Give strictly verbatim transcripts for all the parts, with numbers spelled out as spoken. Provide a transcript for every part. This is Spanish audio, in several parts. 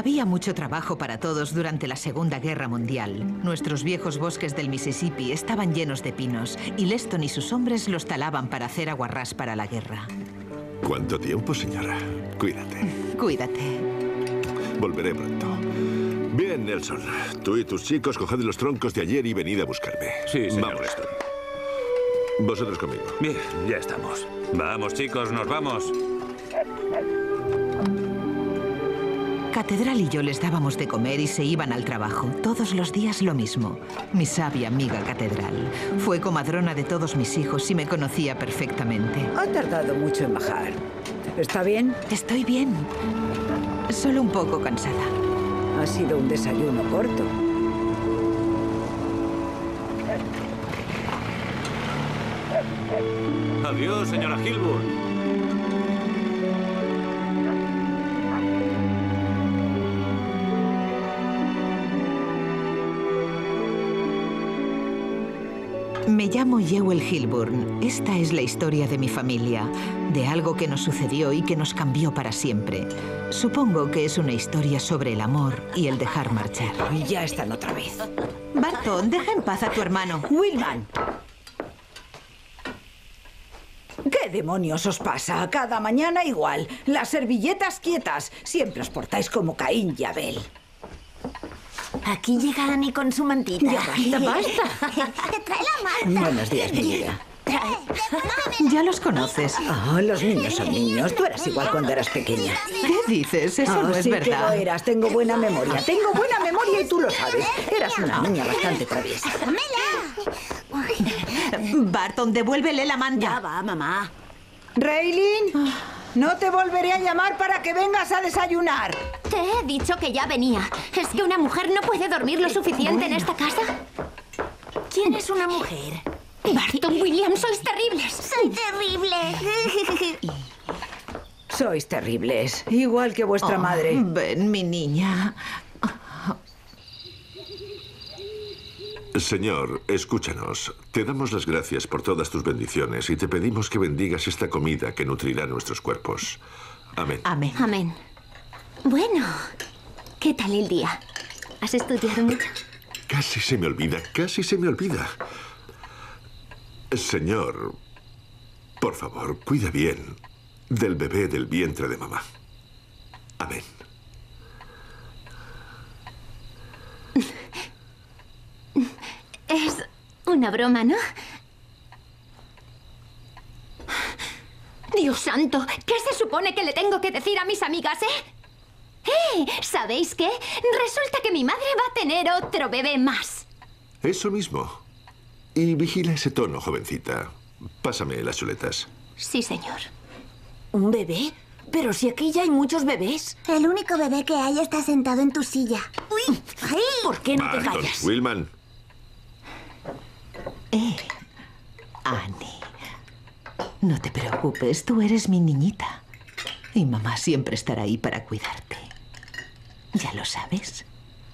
Había mucho trabajo para todos durante la Segunda Guerra Mundial. Nuestros viejos bosques del Mississippi estaban llenos de pinos y Leston y sus hombres los talaban para hacer aguarrás para la guerra. ¿Cuánto tiempo, señora? Cuídate. Cuídate. Volveré pronto. Bien, Nelson. Tú y tus chicos coged los troncos de ayer y venid a buscarme. Sí, señor. Vamos, Leston. Vosotros conmigo. Bien, ya estamos. Vamos, chicos, nos vamos. Catedral y yo les dábamos de comer y se iban al trabajo. Todos los días lo mismo. Mi sabia amiga Catedral. Fue comadrona de todos mis hijos y me conocía perfectamente. Ha tardado mucho en bajar. ¿Está bien? Estoy bien. Solo un poco cansada. Ha sido un desayuno corto. Adiós, señora Hilburn. Me llamo Jewel Hilburn. Esta es la historia de mi familia, de algo que nos sucedió y que nos cambió para siempre. Supongo que es una historia sobre el amor y el dejar marchar. Y ya están otra vez. Barton, deja en paz a tu hermano. Willman. ¿Qué demonios os pasa? Cada mañana igual. Las servilletas quietas. Siempre os portáis como Caín y Abel. Aquí llega Annie con su mantita. Ya basta, basta. Te trae la manta. Buenos días, mi vida. Ya los conoces. Oh, los niños son niños. Tú eras igual cuando eras pequeña. ¿Qué dices? Eso Oh, no es sí que lo verdad. eras. Tengo buena memoria. Tengo buena memoria y tú lo sabes. Eras una niña bastante traviesa. Barton, devuélvele la manta. Ya va, mamá. Raylene, no te volveré a llamar para que vengas a desayunar. Te he dicho que ya venía. ¿Es que una mujer no puede dormir lo suficiente en esta casa? ¿Quién es una mujer? Barton, William, sois terribles. Soy terrible. Sois terribles, igual que vuestra Oh, madre. Ven, mi niña. Señor, escúchanos. Te damos las gracias por todas tus bendiciones y te pedimos que bendigas esta comida que nutrirá nuestros cuerpos. Amén. Amén. Amén. Bueno, ¿qué tal el día? ¿Has estudiado mucho? Casi se me olvida, casi se me olvida. Señor, por favor, cuida bien del bebé del vientre de mamá. Amén. Es una broma, ¿no? Dios santo, ¿qué se supone que le tengo que decir a mis amigas, eh? ¡Eh! ¿Sabéis qué? Resulta que mi madre va a tener otro bebé más. Eso mismo. Y vigila ese tono, jovencita. Pásame las chuletas. Sí, señor. ¿Un bebé? Pero si aquí ya hay muchos bebés. El único bebé que hay está sentado en tu silla. ¡Uy! ¿Por qué no te Barton, callas? Willman. Eh, Annie, no te preocupes, tú eres mi niñita. Y mamá siempre estará ahí para cuidarte. ¿Ya lo sabes?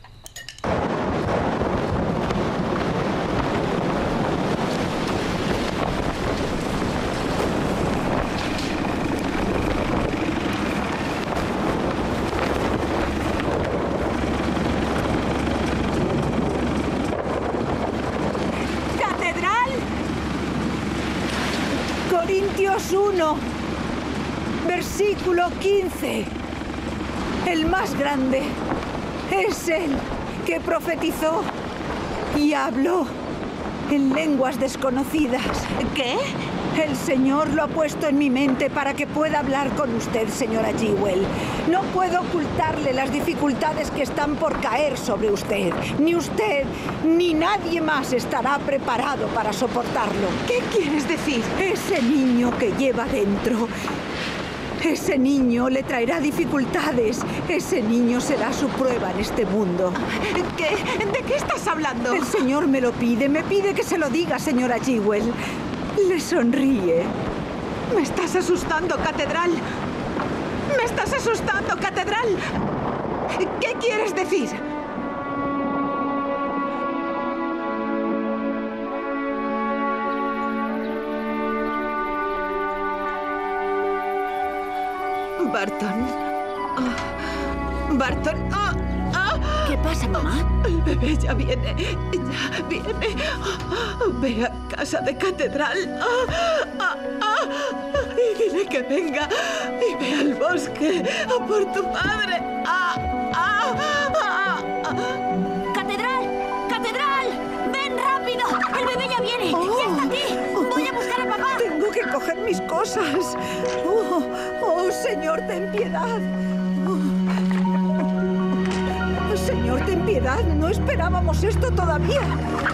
Corintios uno, versículo quince. El más grande es el que profetizó y habló en lenguas desconocidas. ¿Qué? El Señor lo ha puesto en mi mente para que pueda hablar con usted, señora Jewel. No puedo ocultarle las dificultades que están por caer sobre usted. Ni usted ni nadie más estará preparado para soportarlo. ¿Qué quieres decir? Ese niño que lleva dentro, ese niño le traerá dificultades. Ese niño será su prueba en este mundo. ¿Qué? ¿De qué estás hablando? El Señor me lo pide, me pide que se lo diga, señora Jewel. Le sonríe. Me estás asustando, Catedral. Me estás asustando, Catedral. ¿Qué quieres decir? Barton. Oh, Barton. ¡Ah! ¡Ah! ¿Qué pasa, mamá? El bebé ya viene. Ya viene. Ve a casa de catedral. ¡Ah! ¡Ah! ¡Ah! Y dile que venga. Y ve al bosque a por tu padre. ¡Ah! ¡Ah! ¡Ah! ¡Ah! ¡Catedral! ¡Catedral! ¡Ven rápido! ¡El bebé ya viene! Oh. ¡Ya está aquí! ¡Voy a buscar a papá! Tengo que coger mis cosas. Oh, oh, Señor, ten piedad. Oh. Señor, ten piedad. No esperábamos esto todavía.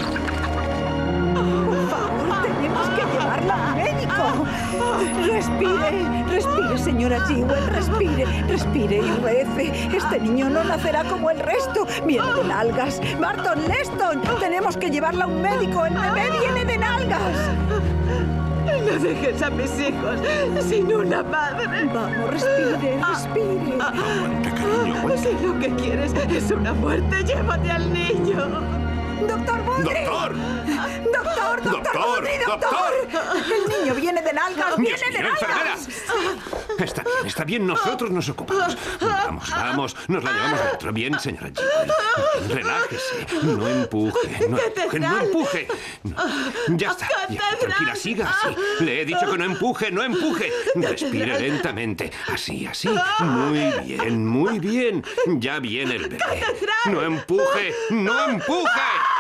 Por favor, tenemos que llevarla al médico. Respire, respire, señora Jewel, respire, respire y rece. Este niño no nacerá como el resto. Viene de nalgas. Barton, Leston, tenemos que llevarla a un médico. El bebé viene de nalgas. No dejes a mis hijos sin una madre. Vamos, respire, respire. Aguanta, cariño, aguanta. Si lo que quieres es una muerte, llévate al niño. ¡Doctor Bondry! ¡Doctor! ¡Doctor, doctor, ¡Doctor! Bondry, doctor! El niño viene de nalgas, viene de mío, enfermera! nalgas. Está bien, está bien, nosotros nos ocupamos. Vamos, vamos, nos la llevamos dentro. Bien, señora Jewel. Relájese, no empuje, no empuje, no empuje. No. Ya está, ya, tranquila, siga así. Le he dicho que no empuje, no empuje. Respire lentamente, así, así. Muy bien, muy bien. Ya viene el bebé. No empuje, no empuje.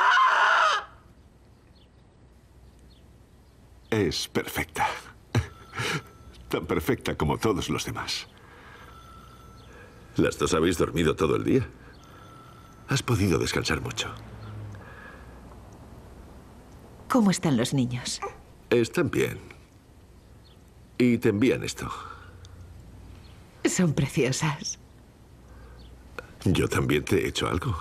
Es perfecta. Tan perfecta como todos los demás. ¿Las dos habéis dormido todo el día? Has podido descansar mucho. ¿Cómo están los niños? Están bien. Y te envían esto. Son preciosas. ¿Yo también te he hecho algo?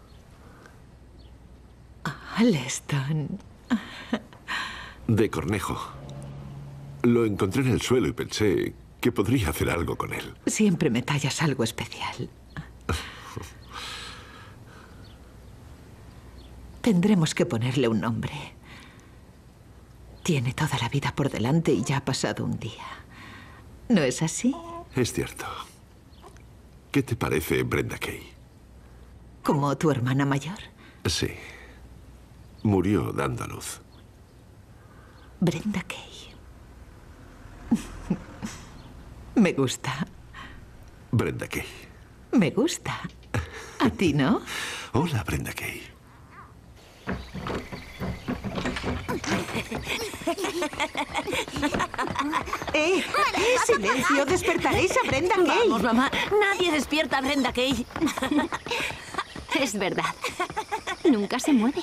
Ah, Leston. De cornejo. Lo encontré en el suelo y pensé que podría hacer algo con él. Siempre me tallas algo especial. Tendremos que ponerle un nombre. Tiene toda la vida por delante y ya ha pasado un día. ¿No es así? Es cierto. ¿Qué te parece Brenda Kay? ¿Como tu hermana mayor? Sí. Murió dando a luz. Brenda Kay. Me gusta. Brenda Kay. Me gusta. ¿A ti no? Hola, Brenda Kay. ¡Eh! ¡Eh! ¡Silencio! ¡Despertaréis a Brenda Kay! Vamos, mamá. Nadie despierta a Brenda Kay. Es verdad. Nunca se mueve.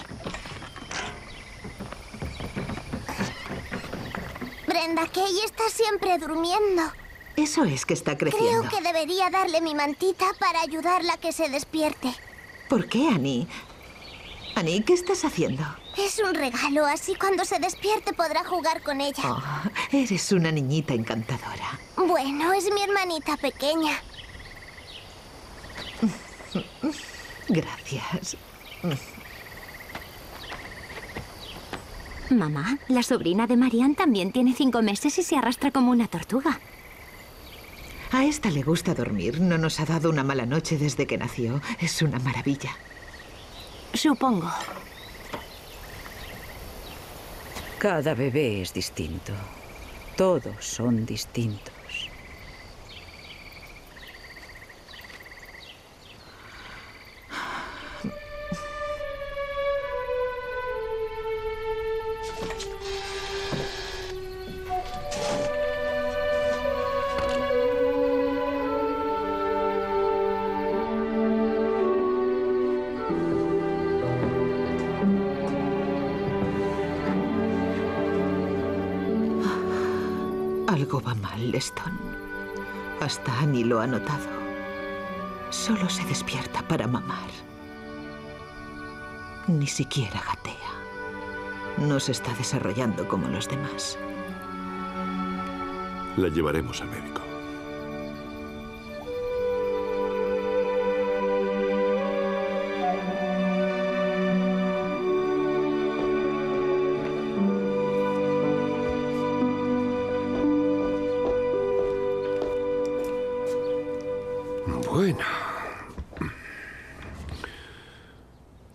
Brenda Kay está siempre durmiendo. Eso es que está creciendo. Creo que debería darle mi mantita para ayudarla a que se despierte. ¿Por qué, Annie? Annie, ¿qué estás haciendo? Es un regalo, así cuando se despierte podrá jugar con ella. Oh, eres una niñita encantadora. Bueno, es mi hermanita pequeña. Gracias. Mamá, la sobrina de Marianne también tiene cinco meses y se arrastra como una tortuga. A esta le gusta dormir. No nos ha dado una mala noche desde que nació. Es una maravilla. Supongo. Cada bebé es distinto. Todos son distintos. Algo va mal, Leston. Hasta Annie lo ha notado. Solo se despierta para mamar. Ni siquiera gatea. No se está desarrollando como los demás. La llevaremos al médico. Bueno,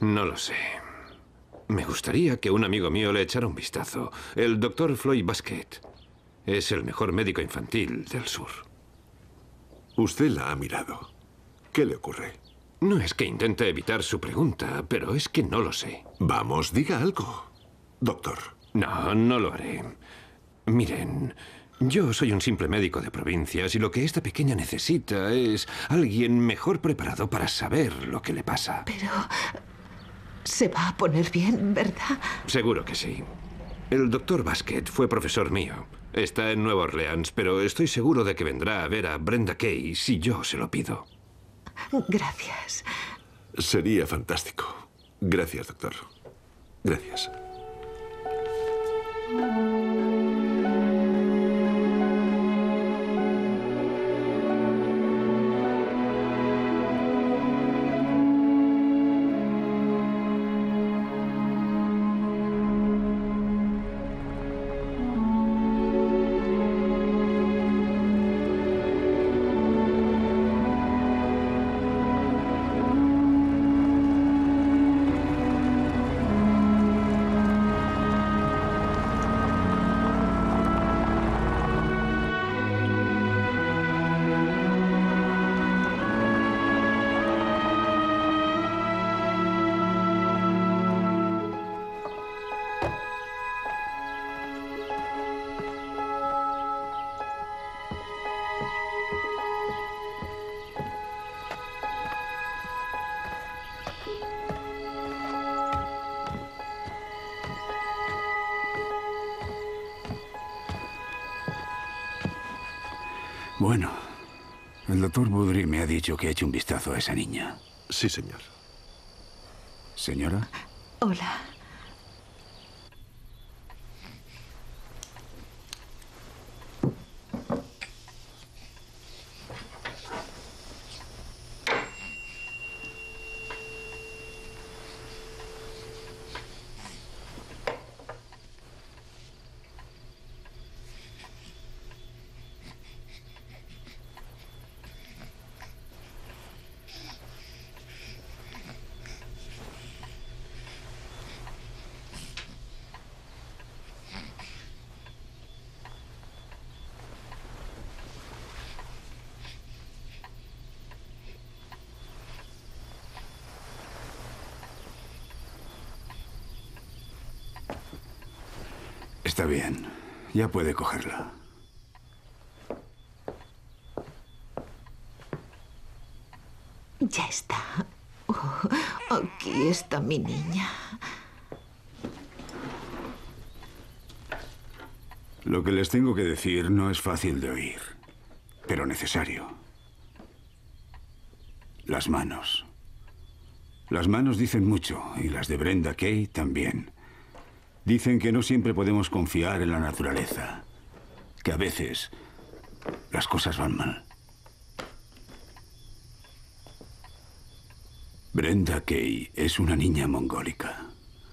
No lo sé. Me gustaría que un amigo mío le echara un vistazo. El doctor Floyd Basket. Es el mejor médico infantil del sur. Usted la ha mirado. ¿Qué le ocurre? No es que intente evitar su pregunta, pero es que no lo sé. Vamos, diga algo, doctor. No, no lo haré. Miren, yo soy un simple médico de provincias y lo que esta pequeña necesita es alguien mejor preparado para saber lo que le pasa. Pero se va a poner bien, ¿verdad? Seguro que sí. El doctor Basket fue profesor mío. Está en Nueva Orleans, pero estoy seguro de que vendrá a ver a Brenda Kay si yo se lo pido. Gracias. Sería fantástico. Gracias, doctor. Gracias. Bueno, el doctor Boudry me ha dicho que ha hecho un vistazo a esa niña. Sí, señor. ¿Señora? Hola. Está bien. Ya puede cogerla. Ya está. Oh, aquí está mi niña. Lo que les tengo que decir no es fácil de oír, pero necesario. Las manos. Las manos dicen mucho, y las de Brenda Kay también. Dicen que no siempre podemos confiar en la naturaleza, que a veces las cosas van mal. Brenda Kay es una niña mongólica.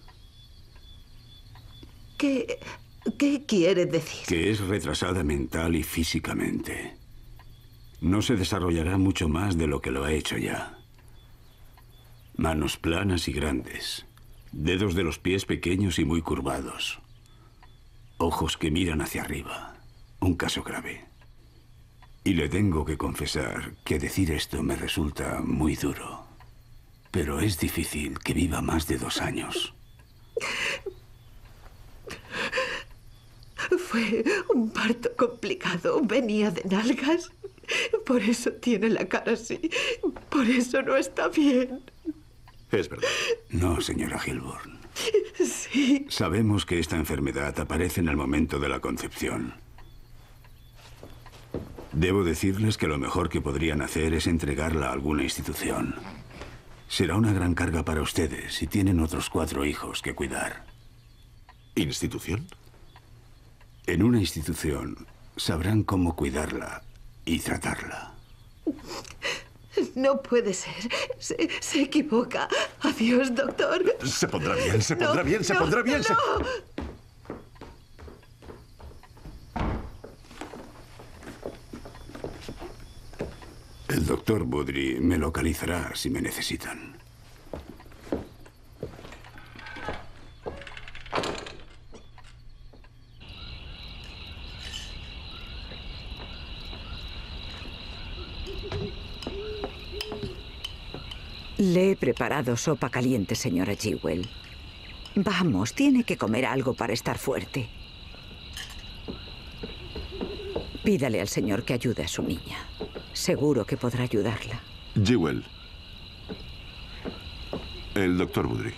¿Qué, qué quiere decir? Que es retrasada mental y físicamente. No se desarrollará mucho más de lo que lo ha hecho ya. Manos planas y grandes. Dedos de los pies pequeños y muy curvados. Ojos que miran hacia arriba. Un caso grave. Y le tengo que confesar que decir esto me resulta muy duro. Pero es difícil que viva más de dos años. Fue un parto complicado. Venía de nalgas. Por eso tiene la cara así. Por eso no está bien. Es verdad. No, señora Hilburn. Sí. Sabemos que esta enfermedad aparece en el momento de la concepción. Debo decirles que lo mejor que podrían hacer es entregarla a alguna institución. Será una gran carga para ustedes y tienen otros cuatro hijos que cuidar. ¿Institución? En una institución sabrán cómo cuidarla y tratarla. No puede ser. Se, se equivoca. Adiós, doctor. Se pondrá bien, se pondrá no, bien, se no, pondrá bien. No. Se... El doctor Boudry me localizará si me necesitan. Le he preparado sopa caliente, señora Jewell. Vamos, tiene que comer algo para estar fuerte. Pídale al señor que ayude a su niña. Seguro que podrá ayudarla. Jewell. El doctor Woodry.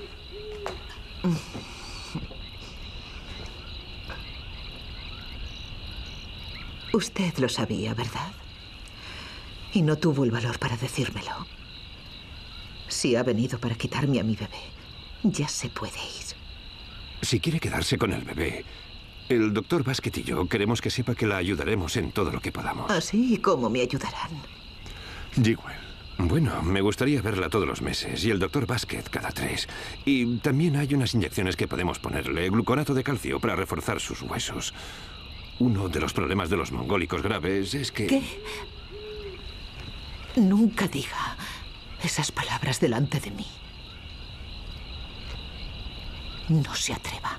Usted lo sabía, ¿verdad? Y no tuvo el valor para decírmelo. Si ha venido para quitarme a mi bebé, ya se puede ir. Si quiere quedarse con el bebé, el doctor Basket y yo queremos que sepa que la ayudaremos en todo lo que podamos. ¿Así? ¿Cómo me ayudarán? Jewell. Bueno, me gustaría verla todos los meses y el doctor Basket cada tres. Y también hay unas inyecciones que podemos ponerle, gluconato de calcio, para reforzar sus huesos. Uno de los problemas de los mongólicos graves es que... ¿Qué? Nunca diga esas palabras delante de mí. No se atreva.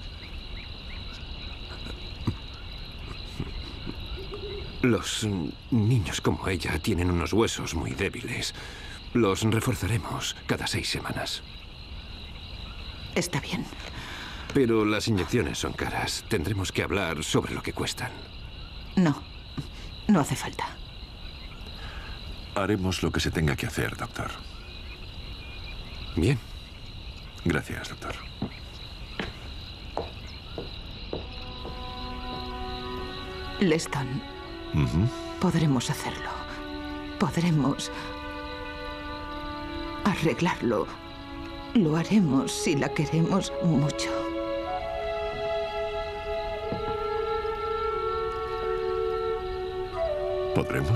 Los niños como ella tienen unos huesos muy débiles. Los reforzaremos cada seis semanas. Está bien. Pero las inyecciones son caras. Tendremos que hablar sobre lo que cuestan. No, no hace falta. Haremos lo que se tenga que hacer, doctor. Bien. Gracias, doctor. Leston, Uh-huh. podremos hacerlo. Podremos arreglarlo. Lo haremos si la queremos mucho. ¿Podremos?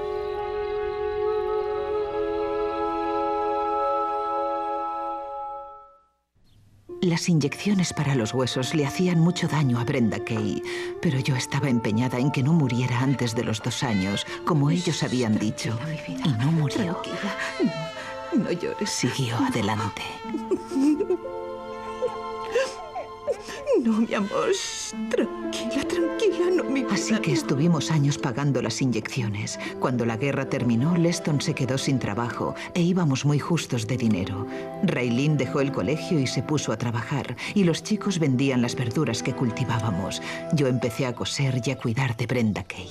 Las inyecciones para los huesos le hacían mucho daño a Brenda Kay, pero yo estaba empeñada en que no muriera antes de los dos años, como ellos habían dicho. Y no murió. Tranquila. No, no llores. Siguió adelante. No, mi amor. Tranquila, tranquila, no, mi vida. Así que estuvimos años pagando las inyecciones. Cuando la guerra terminó, Leston se quedó sin trabajo e íbamos muy justos de dinero. Raylene dejó el colegio y se puso a trabajar, y los chicos vendían las verduras que cultivábamos. Yo empecé a coser y a cuidar de Brenda Kay.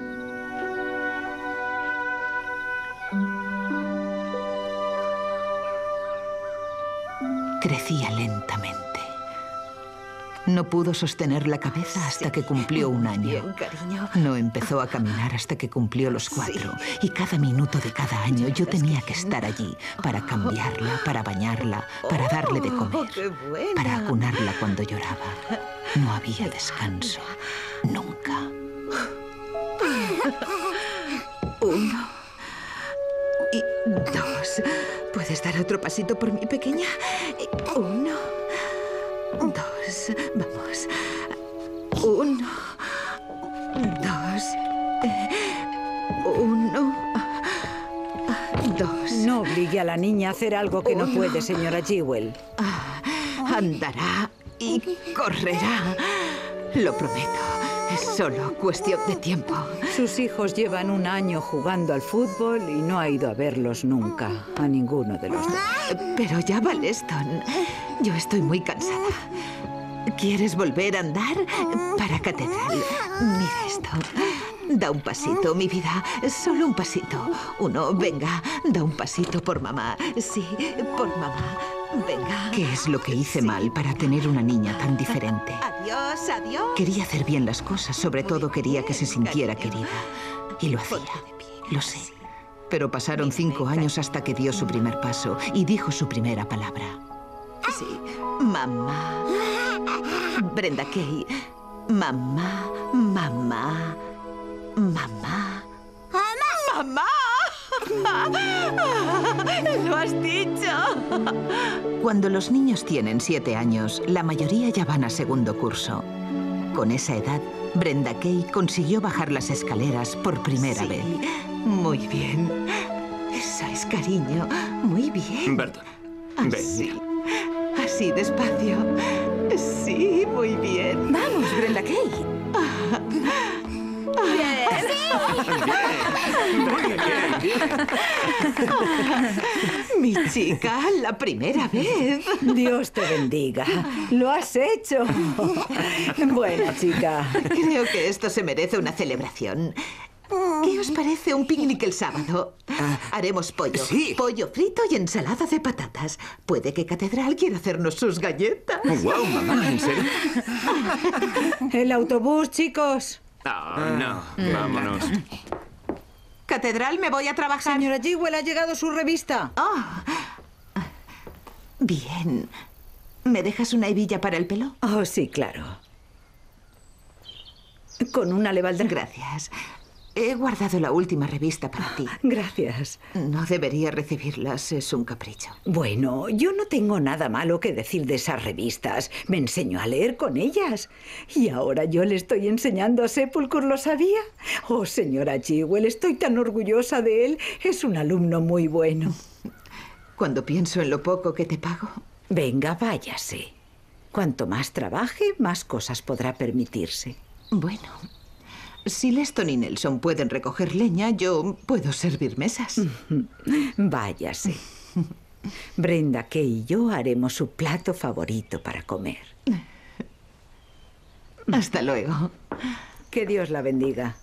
Crecía lentamente. No pudo sostener la cabeza hasta que cumplió un año. Bien, cariño. No empezó a caminar hasta que cumplió los cuatro. Y cada minuto de cada año yo tenía que estar allí para cambiarla, para bañarla, para darle de comer, qué buena. para acunarla cuando lloraba. No había descanso. Nunca. Uno. Y dos. ¿Puedes dar otro pasito por mi pequeña? Uno. Dos. Vamos. Uno. Dos. Uno. Dos. No obligue a la niña a hacer algo que no puede, señora Jewell. Andará y correrá. Lo prometo. Es solo cuestión de tiempo. Sus hijos llevan un año jugando al fútbol y no ha ido a verlos nunca, a ninguno de los dos. Pero ya va, Leston. Yo estoy muy cansada. ¿Quieres volver a andar? Para catedral. Mira esto. Da un pasito, mi vida. Solo un pasito. Uno, venga. Da un pasito por mamá. Sí, por mamá. Venga. ¿Qué es lo que hice mal para tener una niña tan diferente? Adiós, adiós. Quería hacer bien las cosas, sobre todo quería que se sintiera querida. Y lo hacía, lo sé. Pero pasaron cinco años hasta que dio su primer paso y dijo su primera palabra. Sí, mamá. Brenda Kay. Mamá, mamá, mamá. ¡Mamá! ¡Lo has dicho! Cuando los niños tienen siete años, la mayoría ya van a segundo curso. Con esa edad, Brenda Kay consiguió bajar las escaleras por primera Sí, vez. muy bien. Eso es cariño. Muy bien. Burton, ven, Así. mira. Así, despacio. Sí, muy bien. Vamos, Brenda Kay. Bien. Bien, bien, bien. Mi chica, la primera vez. Dios te bendiga. Lo has hecho. Bueno, chica. Creo que esto se merece una celebración. ¿Qué os parece un picnic el sábado? Haremos pollo. Sí. Pollo frito y ensalada de patatas. Puede que Catedral quiera hacernos sus galletas. Wow, mamá, ¿en serio? El autobús, chicos. Oh, no, vámonos. Catedral, me voy a trabajar. Señora Jewell, ha llegado su revista. Oh. Bien. ¿Me dejas una hebilla para el pelo? Oh, sí, claro. Con una le valdrá. Gracias. He guardado la última revista para ti. Gracias. No debería recibirlas, es un capricho. Bueno, yo no tengo nada malo que decir de esas revistas. Me enseñó a leer con ellas. Y ahora yo le estoy enseñando a Sepulcro, ¿lo sabía? Oh, señora Jewell, estoy tan orgullosa de él. Es un alumno muy bueno. Cuando pienso en lo poco que te pago... Venga, váyase. Cuanto más trabaje, más cosas podrá permitirse. Bueno... Si Leston y Nelson pueden recoger leña, yo puedo servir mesas. Váyase. Brenda, Kay y yo haremos su plato favorito para comer. Hasta luego. Que Dios la bendiga.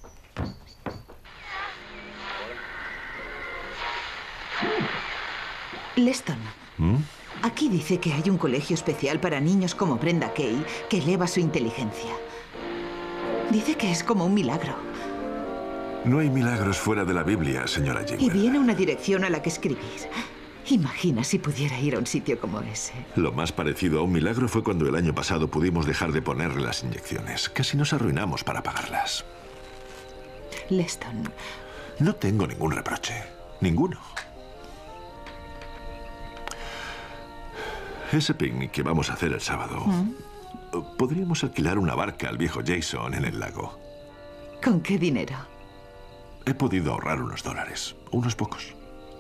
Leston, ¿Mm? aquí dice que hay un colegio especial para niños como Brenda Kay que eleva su inteligencia. Dice que es como un milagro. No hay milagros fuera de la Biblia, señora Jewell. Y viene una dirección a la que escribir. Imagina si pudiera ir a un sitio como ese. Lo más parecido a un milagro fue cuando el año pasado pudimos dejar de ponerle las inyecciones. Casi nos arruinamos para pagarlas. Leston. No tengo ningún reproche. Ninguno. Ese picnic que vamos a hacer el sábado... ¿Mm? Podríamos alquilar una barca al viejo Jason en el lago. ¿Con qué dinero? He podido ahorrar unos dólares. Unos pocos.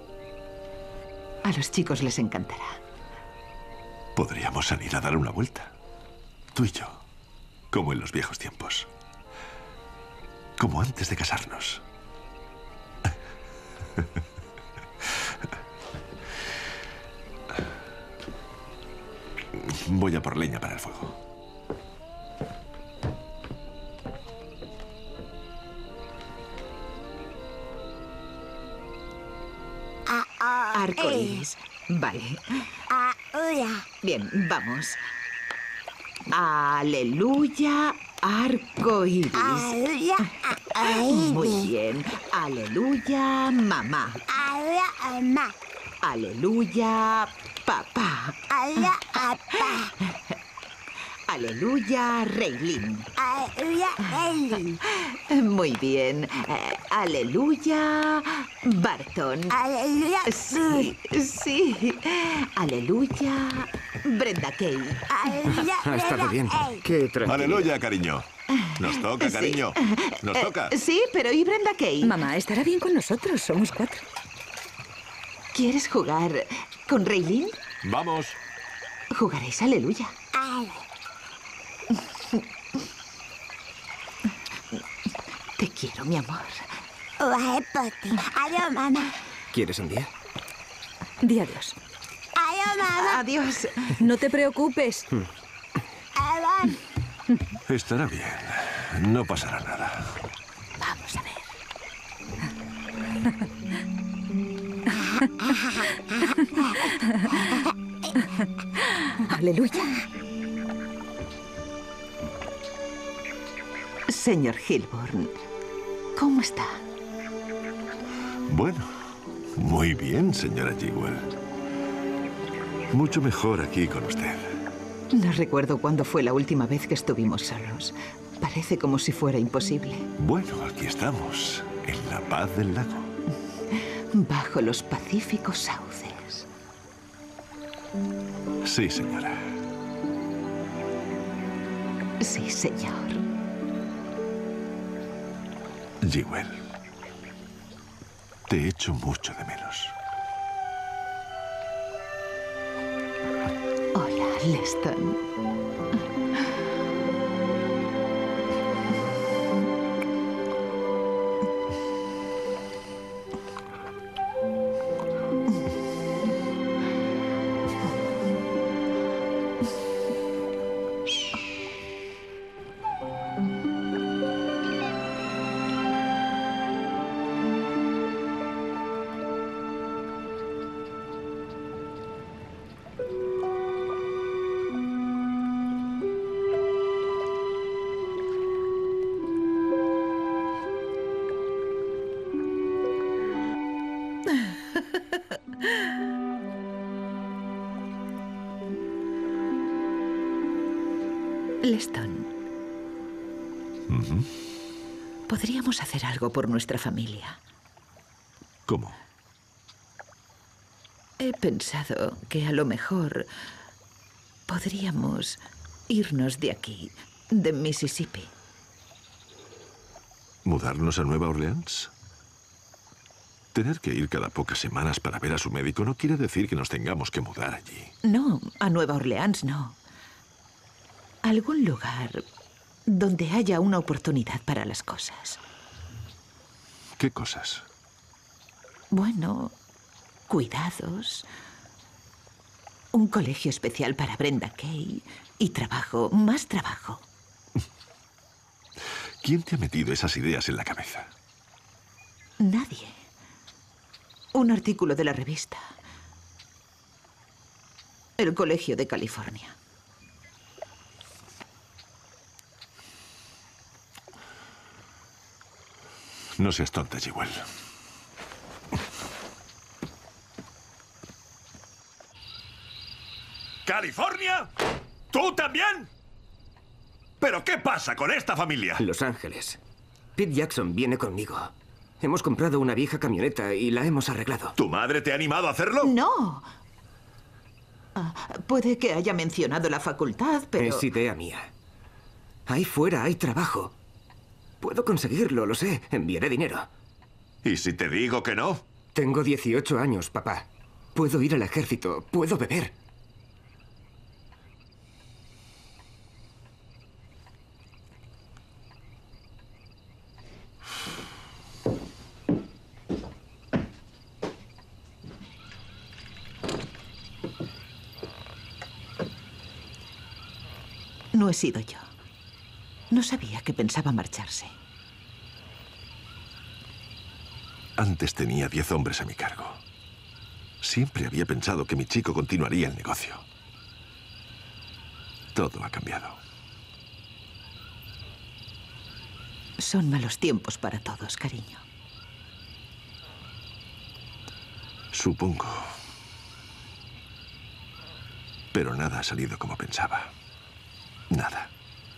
A los chicos les encantará. Podríamos salir a dar una vuelta. Tú y yo. Como en los viejos tiempos. Como antes de casarnos. Voy a por leña para el fuego. Arcoíris. Vale. Bien, vamos. Aleluya, arcoíris. Muy bien. Aleluya, mamá. Aleluya, papá. Aleluya, Reilín. Muy bien. Eh, aleluya, Barton. Aleluya. Sí, sí. Aleluya, Brenda Kay. Aleluya. Ha estado bien. Qué tranquilo. Aleluya, cariño. Nos toca, Sí. cariño. Nos Eh, toca. Sí, pero ¿y Brenda Kay? Mamá, estará bien con nosotros. Somos cuatro. ¿Quieres jugar con Reilín? Vamos. Jugaréis aleluya. Te quiero, mi amor. Adiós, mamá. ¿Quieres un día? Di adiós. Adiós, mamá. Adiós. No te preocupes. Adiós. Estará bien. No pasará nada. Vamos a ver. Aleluya. Señor Hilborn, ¿cómo está? Bueno, muy bien, señora Jewell. Mucho mejor aquí con usted. No recuerdo cuándo fue la última vez que estuvimos solos. Parece como si fuera imposible. Bueno, aquí estamos, en la paz del lago. Bajo los pacíficos sauces. Sí, señora. Sí, señor. Jewell, te echo mucho de menos. Hola, Leston. Leston. Uh-huh. Podríamos hacer algo por nuestra familia. ¿Cómo? He pensado que a lo mejor podríamos irnos de aquí, de Mississippi. ¿Mudarnos a Nueva Orleans? Tener que ir cada pocas semanas para ver a su médico no quiere decir que nos tengamos que mudar allí. No, a Nueva Orleans no. Algún lugar donde haya una oportunidad para las cosas. ¿Qué cosas? Bueno, cuidados, un colegio especial para Brenda Kay y trabajo, más trabajo. ¿Quién te ha metido esas ideas en la cabeza? Nadie. Un artículo de la revista. El Colegio de California. No seas tonta, Jewel. ¿California? ¿Tú también? ¿Pero qué pasa con esta familia? Los Ángeles. Pete Jackson viene conmigo. Hemos comprado una vieja camioneta y la hemos arreglado. ¿Tu madre te ha animado a hacerlo? No. Ah, puede que haya mencionado la facultad, pero... Es idea mía. Ahí fuera hay trabajo. Puedo conseguirlo, lo sé. Enviaré dinero. ¿Y si te digo que no? Tengo dieciocho años, papá. Puedo ir al ejército. Puedo beber. No he sido yo. No sabía que pensaba marcharse. Antes tenía diez hombres a mi cargo. Siempre había pensado que mi chico continuaría el negocio. Todo ha cambiado. Son malos tiempos para todos, cariño. Supongo. Pero nada ha salido como pensaba. Nada.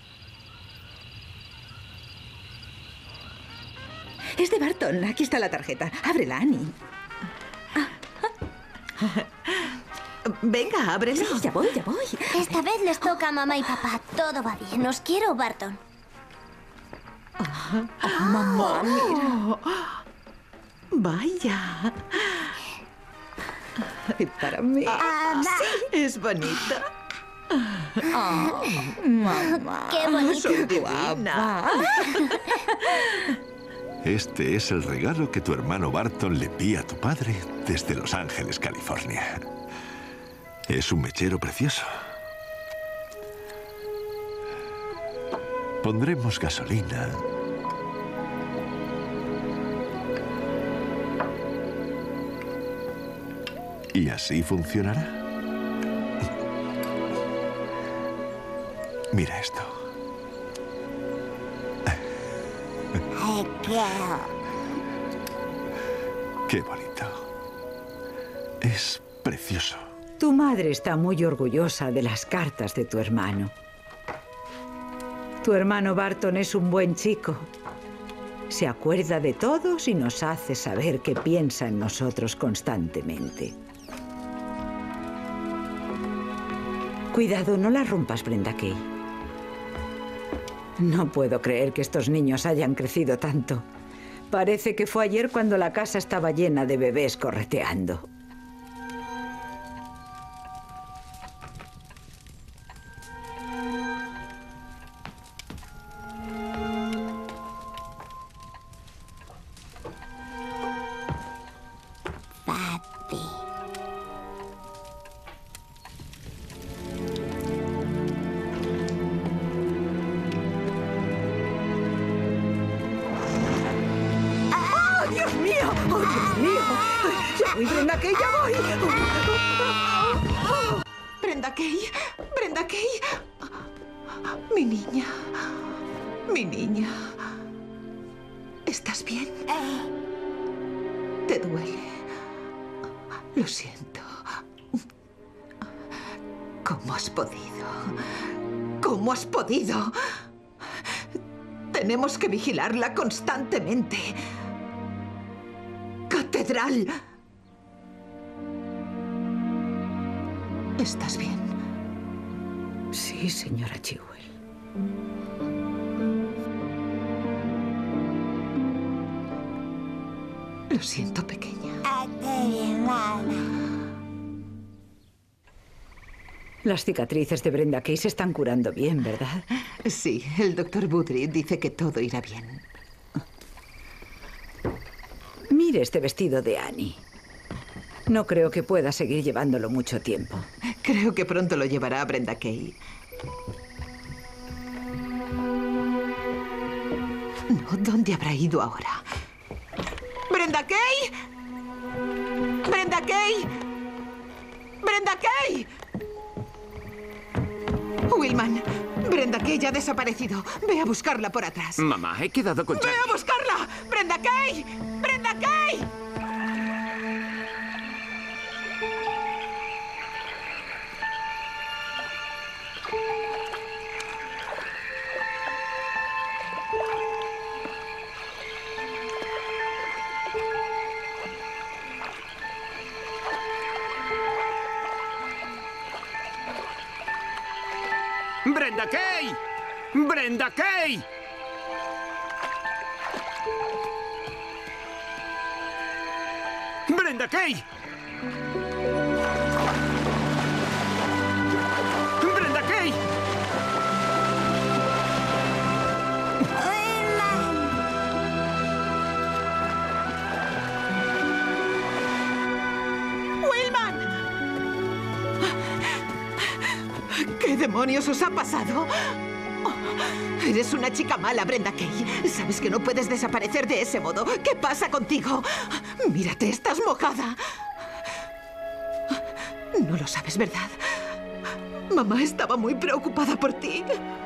Es de Barton. Aquí está la tarjeta. Ábrela, Annie. Venga, ábrela. Sí, ya voy, ya voy. Esta vez les toca a mamá y papá. Todo va bien. Os quiero, Barton. Oh, mamá, mira. Vaya. Y para mí. Ah, sí, es bonita. Oh, mamá. ¡Qué bonito! Soy divina. Este es el regalo que tu hermano Barton le envía a tu padre desde Los Ángeles, California. Es un mechero precioso. Pondremos gasolina. Y así funcionará. Mira esto. Qué bonito. Es precioso. Tu madre está muy orgullosa de las cartas de tu hermano. Tu hermano Barton es un buen chico. Se acuerda de todos y nos hace saber que piensa en nosotros constantemente. Cuidado, no la rompas, Brenda Kay. No puedo creer que estos niños hayan crecido tanto. Parece que fue ayer cuando la casa estaba llena de bebés correteando. Papi. ¡Dios mío! ¡Oh, Dios mío! ¡Ya voy, Brenda Kay, ya voy! Brenda Kay, Brenda Kay. Mi niña, mi niña. ¿Estás bien? ¿Te duele? Lo siento. ¿Cómo has podido? ¿Cómo has podido? Tenemos que vigilarla constantemente. Catedral. ¿Estás bien? Sí, señora Jewell. Lo siento, pequeña. Las cicatrices de Brenda Kay se están curando bien, ¿verdad? Sí, el doctor Woodridge dice que todo irá bien. Mire este vestido de Annie. No creo que pueda seguir llevándolo mucho tiempo. Creo que pronto lo llevará a Brenda Kay. No, ¿dónde habrá ido ahora? ¡Brenda Kay! ¡Brenda Kay! ¡Brenda Kay! Willman, Brenda Kay ha desaparecido. Ve a buscarla por atrás. Mamá, he quedado con ¡Ve Charlie. a buscarla! ¡Brenda Kay! ¡Brenda Kay! ¡Brenda Kay! ¡Brenda Kay! ¡Brenda Kay! ¡Brenda Kay! ¿Qué demonios os ha pasado? Oh, eres una chica mala, Brenda Kay. Sabes que no puedes desaparecer de ese modo. ¿Qué pasa contigo? Mírate, estás mojada. No lo sabes, ¿verdad? Mamá estaba muy preocupada por ti.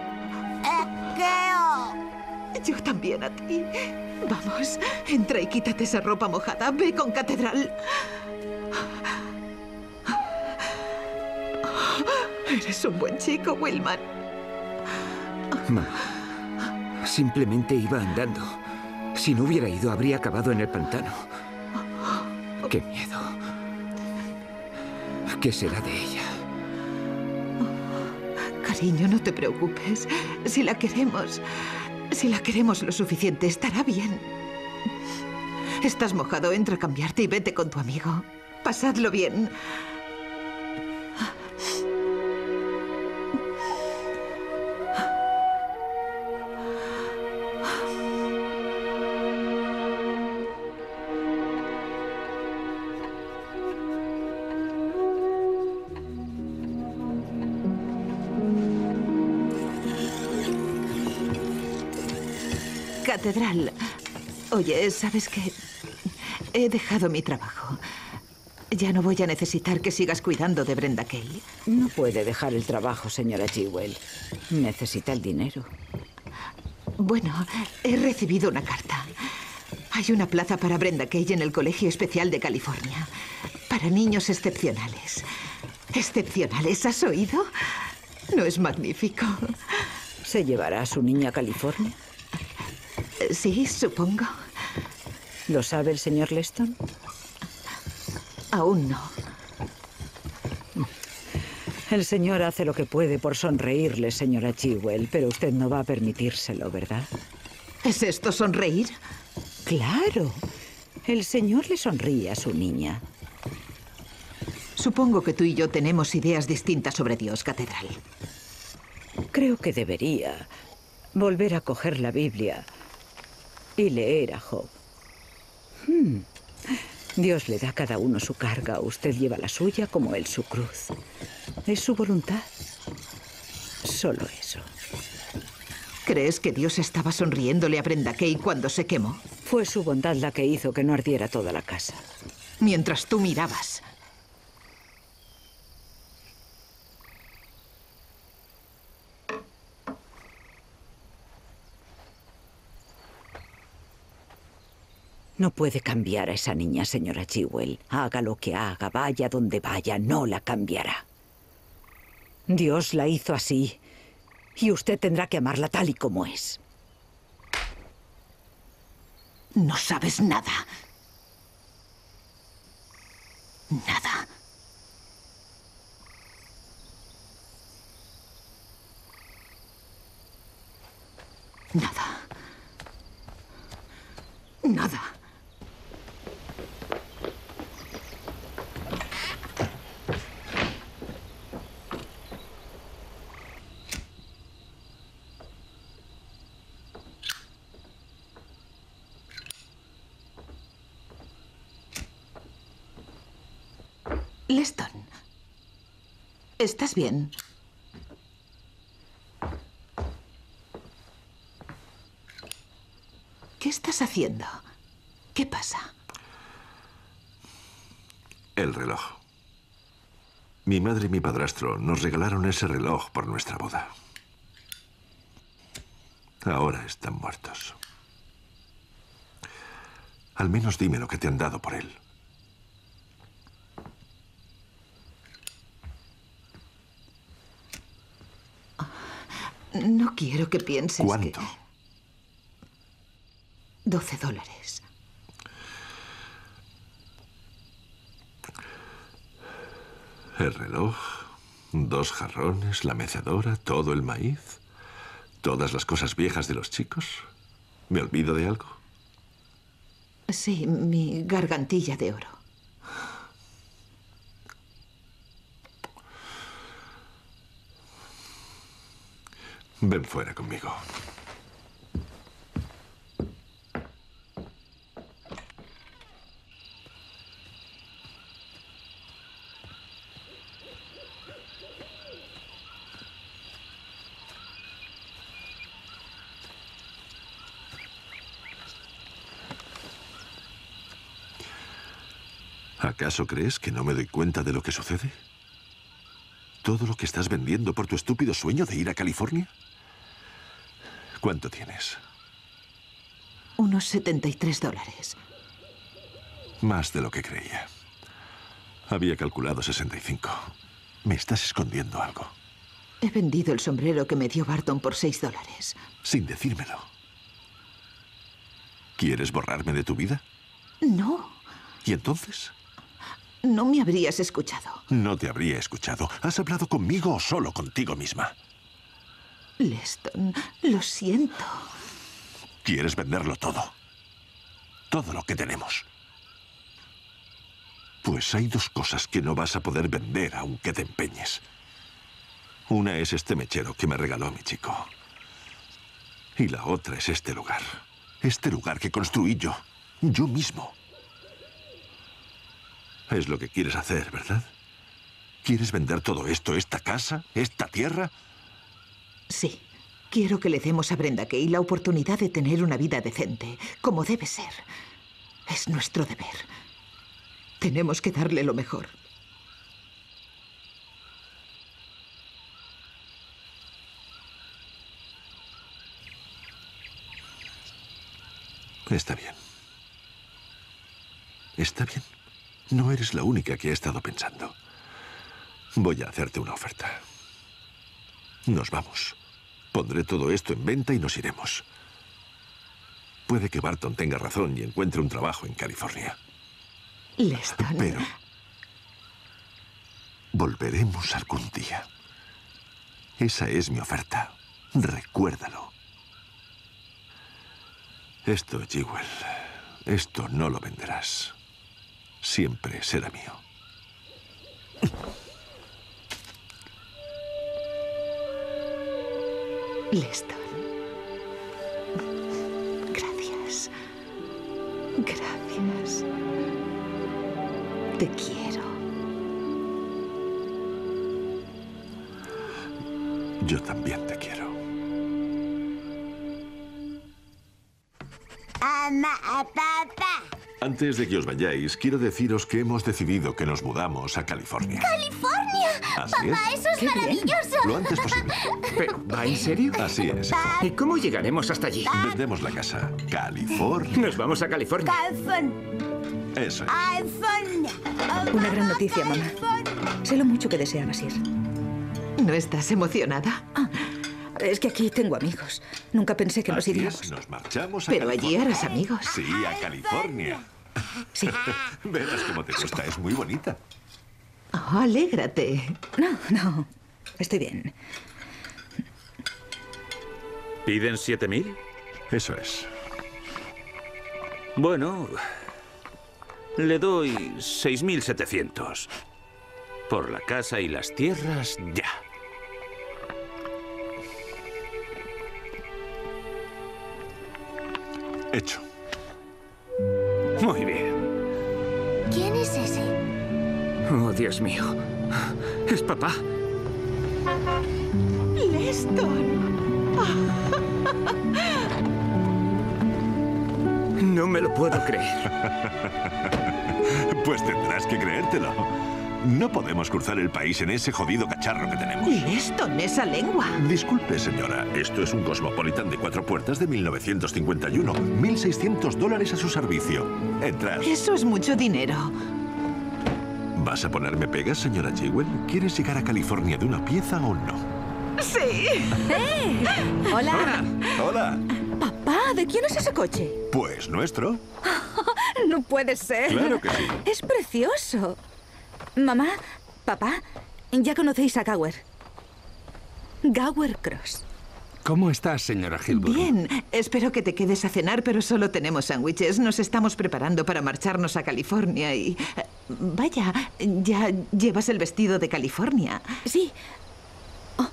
Yo también a ti. Vamos, entra y quítate esa ropa mojada. Ve con Catedral. Eres un buen chico, Willman. Mamá, simplemente iba andando. Si no hubiera ido, habría acabado en el pantano. ¡Qué miedo! ¿Qué será de ella? Cariño, no te preocupes. Si la queremos, si la queremos lo suficiente, estará bien. Estás mojado, entra a cambiarte y vete con tu amigo. Pasadlo bien. Catedral. Oye, ¿sabes qué? He dejado mi trabajo. Ya no voy a necesitar que sigas cuidando de Brenda Kay. No puede dejar el trabajo, señora Jewell. Necesita el dinero. Bueno, he recibido una carta. Hay una plaza para Brenda Kay en el Colegio Especial de California. Para niños excepcionales. ¿Excepcionales? ¿Has oído? ¿No es magnífico? ¿Se llevará a su niña a California? Sí, supongo. ¿Lo sabe el señor Leston? Aún no. El señor hace lo que puede por sonreírle, señora Jewell, pero usted no va a permitírselo, ¿verdad? ¿Es esto sonreír? Claro. El señor le sonríe a su niña. Supongo que tú y yo tenemos ideas distintas sobre Dios, Catedral. Creo que debería volver a coger la Biblia y leer a Job. Hmm. Dios le da a cada uno su carga. Usted lleva la suya como él su cruz. Es su voluntad. Solo eso. ¿Crees que Dios estaba sonriéndole a Brenda Kay cuando se quemó? Fue su bondad la que hizo que no ardiera toda la casa. Mientras tú mirabas. No puede cambiar a esa niña, señora Jewell. Haga lo que haga, vaya donde vaya, no la cambiará. Dios la hizo así Y usted tendrá que amarla tal y como es. No sabes nada. Nada. Nada. Nada. Leston, ¿estás bien? ¿Qué estás haciendo? ¿Qué pasa? El reloj. Mi madre y mi padrastro nos regalaron ese reloj por nuestra boda. Ahora están muertos. Al menos dime lo que te han dado por él. No quiero que pienses ¿Cuánto? que... Doce dólares. El reloj, dos jarrones, la mecedora, todo el maíz, todas las cosas viejas de los chicos. ¿Me olvido de algo? Sí, mi gargantilla de oro. Ven fuera conmigo. ¿Acaso crees que no me doy cuenta de lo que sucede? ¿Todo lo que estás vendiendo por tu estúpido sueño de ir a California? ¿Cuánto tienes? Unos setenta y tres dólares. Más de lo que creía. Había calculado sesenta y cinco. Me estás escondiendo algo. He vendido el sombrero que me dio Barton por seis dólares. Sin decírmelo. ¿Quieres borrarme de tu vida? No. ¿Y entonces? No me habrías escuchado. No te habría escuchado. ¿Has hablado conmigo o solo contigo misma? Leston, lo siento. ¿Quieres venderlo todo? Todo lo que tenemos. Pues hay dos cosas que no vas a poder vender aunque te empeñes. Una es este mechero que me regaló mi chico. Y la otra es este lugar. Este lugar que construí yo. Yo mismo. Es lo que quieres hacer, ¿verdad? ¿Quieres vender todo esto, esta casa, esta tierra? Sí. Quiero que le demos a Brenda Kay la oportunidad de tener una vida decente, como debe ser. Es nuestro deber. Tenemos que darle lo mejor. Está bien. Está bien. No eres la única que ha estado pensando. Voy a hacerte una oferta. Nos vamos. Pondré todo esto en venta y nos iremos. Puede que Barton tenga razón y encuentre un trabajo en California. Leston. Pero volveremos algún día. Esa es mi oferta. Recuérdalo. Esto, Jewel, esto no lo venderás. Siempre será mío. Leston. Gracias. Gracias. Te quiero. Yo también te quiero. Mamá, papá. Antes de que os vayáis, quiero deciros que hemos decidido que nos mudamos a California. ¡California! Así Papá, es. eso es ¡Qué bien! maravilloso. Lo antes posible. ¿Pero va en serio? Así es. ¿Y cómo llegaremos hasta allí? Vendemos la casa. California. Nos vamos a California. Eso es. Una gran noticia, mamá. Sé lo mucho que deseabas ir. ¿No estás emocionada? Ah, es que aquí tengo amigos. Nunca pensé que nos Así iríamos. es, nos marchamos a Pero allí California. eras amigos. Sí, a California. Sí. Verás cómo te gusta, es muy bonita. Oh, alégrate. No, no. Estoy bien. ¿Piden siete mil? Eso es. Bueno, le doy seis mil setecientos. Por la casa y las tierras, ya. Hecho. Muy bien. ¿Quién es ese? Oh, Dios mío. Es papá. Leston. No me lo puedo creer. Pues tendrás que creértelo. No podemos cruzar el país en ese jodido cacharro que tenemos. Leston, esa lengua. Disculpe, señora. Esto es un Cosmopolitan de cuatro puertas de mil novecientos cincuenta y uno. mil seiscientos dólares a su servicio. Entras. Eso es mucho dinero. ¿Vas a ponerme pegas, señora Jewel? ¿Quieres llegar a California de una pieza o no? Sí. ¡Eh! ¡Hola! Hola. Papá, ¿de quién es ese coche? Pues nuestro. No puede ser. Claro que sí. Es precioso. Mamá, papá, ya conocéis a Gower. Gower Cross. ¿Cómo estás, señora Hilburn? Bien, espero que te quedes a cenar, pero solo tenemos sándwiches. Nos estamos preparando para marcharnos a California y... eh, Vaya, ya llevas el vestido de California. Sí. Oh.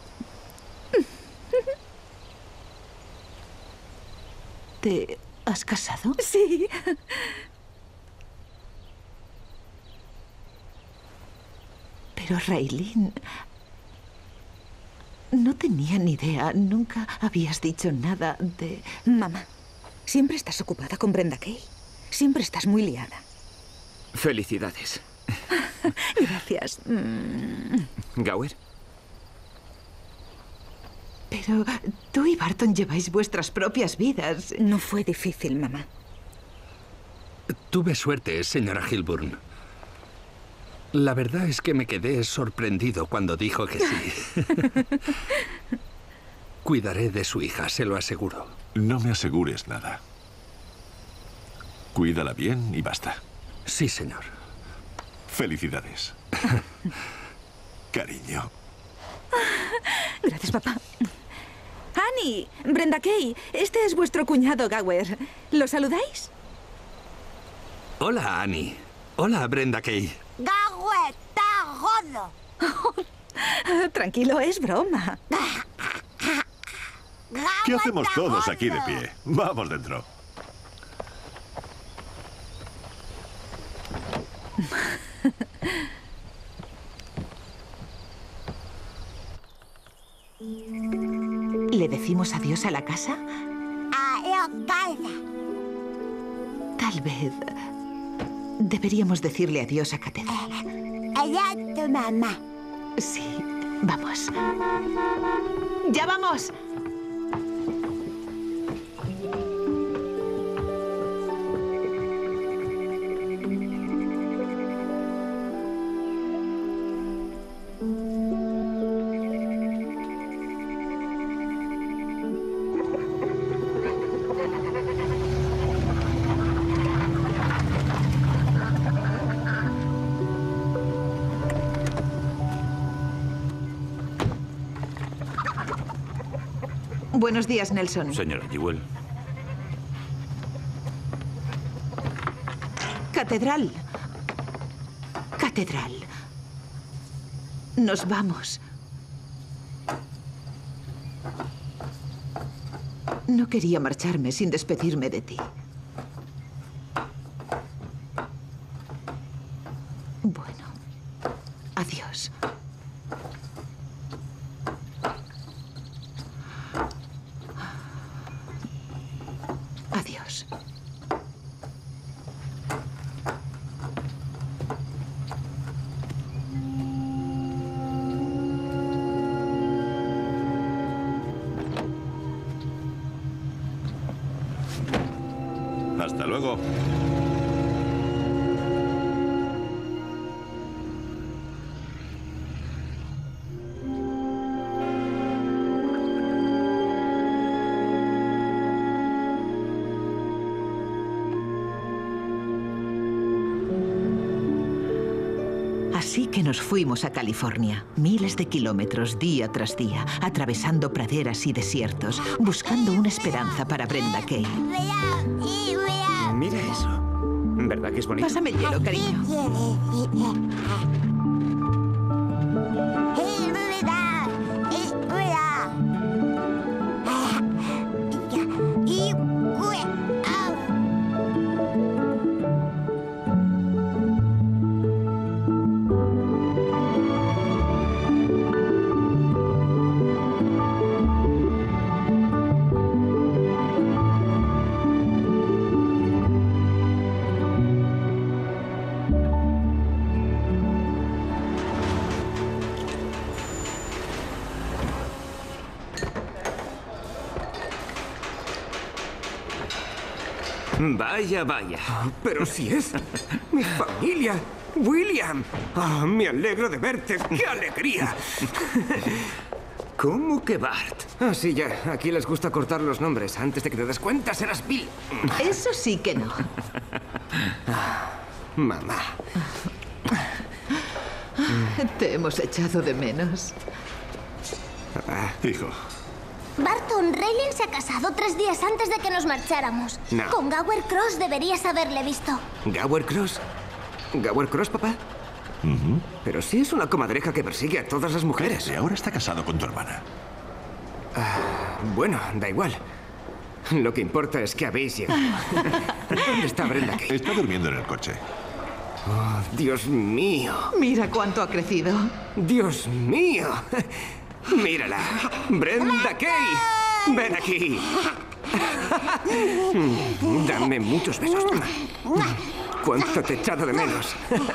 ¿Te has casado? Sí. Pero, Raylene, no tenía ni idea. Nunca habías dicho nada de... Mamá, siempre estás ocupada con Brenda Kay. Siempre estás muy liada. Felicidades. Gracias. Mm. ¿Gower? Pero tú y Barton lleváis vuestras propias vidas. No fue difícil, mamá. Tuve suerte, señora Hilburn. La verdad es que me quedé sorprendido cuando dijo que sí. Cuidaré de su hija, se lo aseguro. No me asegures nada. Cuídala bien y basta. Sí, señor. Felicidades. Cariño. Gracias, papá. Annie, Brenda Kay, este es vuestro cuñado Gower. ¿Lo saludáis? Hola, Annie. Hola, Brenda Kay. ¡Gower, está gordo! Tranquilo, es broma. ¿Qué hacemos todos aquí de pie? Vamos dentro. ¿Le decimos adiós a la casa? Adiós, casa. Tal vez deberíamos decirle adiós a Catedral. Adiós, tu mamá. Sí, vamos. ¡Ya vamos! Buenos días, Nelson. Señora Jewel. Catedral. Catedral. Nos vamos. No quería marcharme sin despedirme de ti. Bueno, adiós. Adiós. Hasta luego. que nos fuimos a California. Miles de kilómetros día tras día, atravesando praderas y desiertos, buscando una esperanza para Brenda Kay. Mira eso. ¿Verdad que es bonito? Pásame el hielo, cariño. Vaya, vaya. Pero si es mi familia. William. Ah, me alegro de verte. ¡Qué alegría! ¿Cómo que Bart? Ah, sí, ya. Aquí les gusta cortar los nombres. Antes de que te des cuenta, serás Bill. Eso sí que no. Ah, mamá. Te hemos echado de menos. Papá. Hijo. Barton, Raylan se ha casado tres días antes de que nos marcháramos. No. Con Gower Cross deberías haberle visto. ¿Gower Cross? ¿Gower Cross, papá? Uh-huh. Pero sí es una comadreja que persigue a todas las mujeres. Y ahora está casado con tu hermana. Ah, bueno, da igual. Lo que importa es que habéis llegado. ¿Dónde está Brenda Kay? Está durmiendo en el coche. Oh, Dios mío. Mira cuánto ha crecido. Dios mío. Mírala. Brenda Kay. Ven aquí. Dame muchos besos. Cuánto te he echado de menos.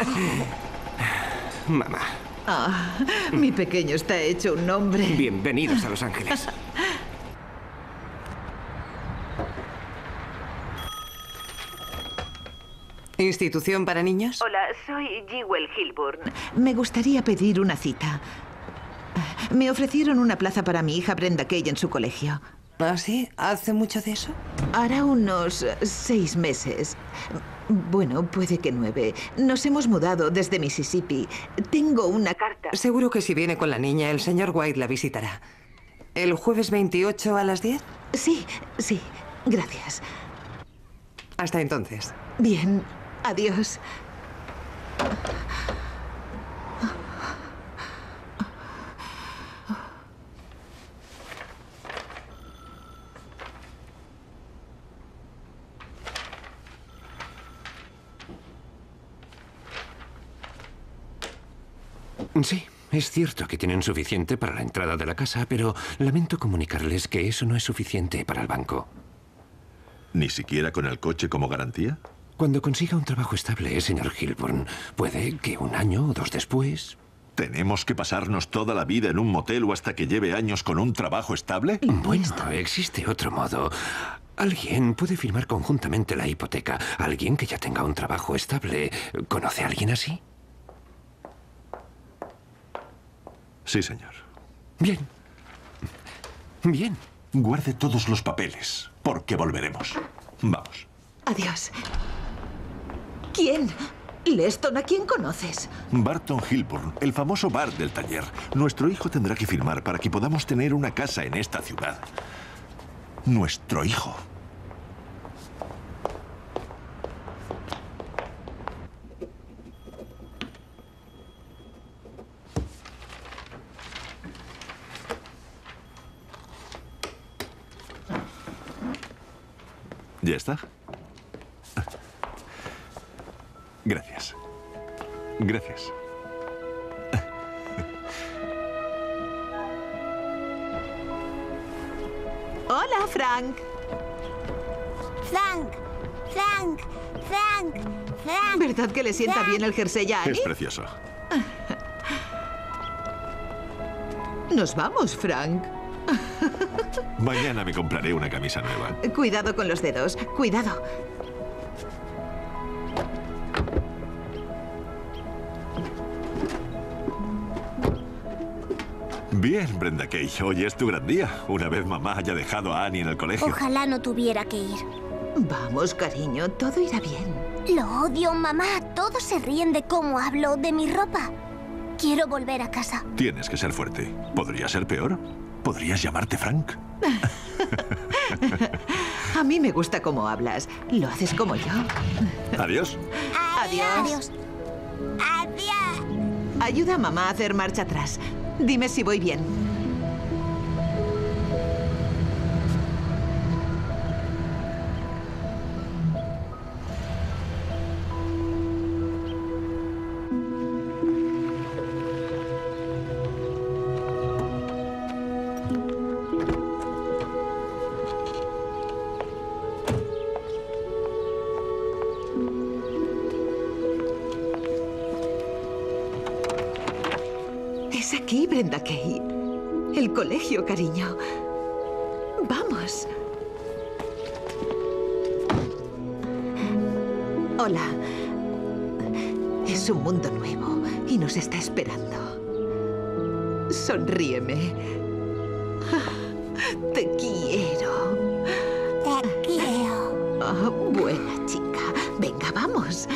Mamá. Ah, mi pequeño está hecho un hombre. Bienvenidos a Los Ángeles. ¿Institución para niños? Hola, soy Jewel Hilburn. Me gustaría pedir una cita. Me ofrecieron una plaza para mi hija Brenda Kay en su colegio. ¿Ah, sí? ¿Hace mucho de eso? Hará unos seis meses. Bueno, puede que nueve. Nos hemos mudado desde Mississippi. Tengo una carta. Seguro que si viene con la niña, el señor White la visitará. ¿El jueves veintiocho a las diez? Sí, sí. Gracias. Hasta entonces. Bien. Adiós. Sí, es cierto que tienen suficiente para la entrada de la casa, pero lamento comunicarles que eso no es suficiente para el banco. ¿Ni siquiera con el coche como garantía? Cuando consiga un trabajo estable, señor Hilburn, puede que un año o dos después... ¿Tenemos que pasarnos toda la vida en un motel o hasta que lleve años con un trabajo estable? Bueno, existe otro modo. Alguien puede firmar conjuntamente la hipoteca. Alguien que ya tenga un trabajo estable. ¿Conoce a alguien así? Sí, señor. Bien. Bien. Guarde todos los papeles, porque volveremos. Vamos. Adiós. ¿Quién? Leston, ¿a quién conoces? Barton Hilburn, el famoso Bart del taller. Nuestro hijo tendrá que firmar para que podamos tener una casa en esta ciudad. Nuestro hijo. ¿Ya está? Gracias. Gracias. Hola, Frank. Frank, Frank, Frank, Frank. ¿Verdad que le sienta Frank. bien el jersey a Annie? Es precioso. Nos vamos, Frank. Mañana me compraré una camisa nueva. Cuidado con los dedos. Cuidado. Bien, Brenda Kay. Hoy es tu gran día. Una vez mamá haya dejado a Annie en el colegio. Ojalá no tuviera que ir. Vamos, cariño. Todo irá bien. Lo odio, mamá. Todos se ríen de cómo hablo, de mi ropa. Quiero volver a casa. Tienes que ser fuerte. ¿Podría ser peor? ¿Podrías llamarte Frank? A mí me gusta cómo hablas. Lo haces como yo. Adiós. Adiós. Adiós. Ayuda a mamá a hacer marcha atrás. Dime si voy bien. Es aquí, Brenda Kay. El colegio, cariño. Vamos. Hola. Es un mundo nuevo y nos está esperando. Sonríeme. Te quiero. Te quiero. Oh, buena chica. Venga, vamos.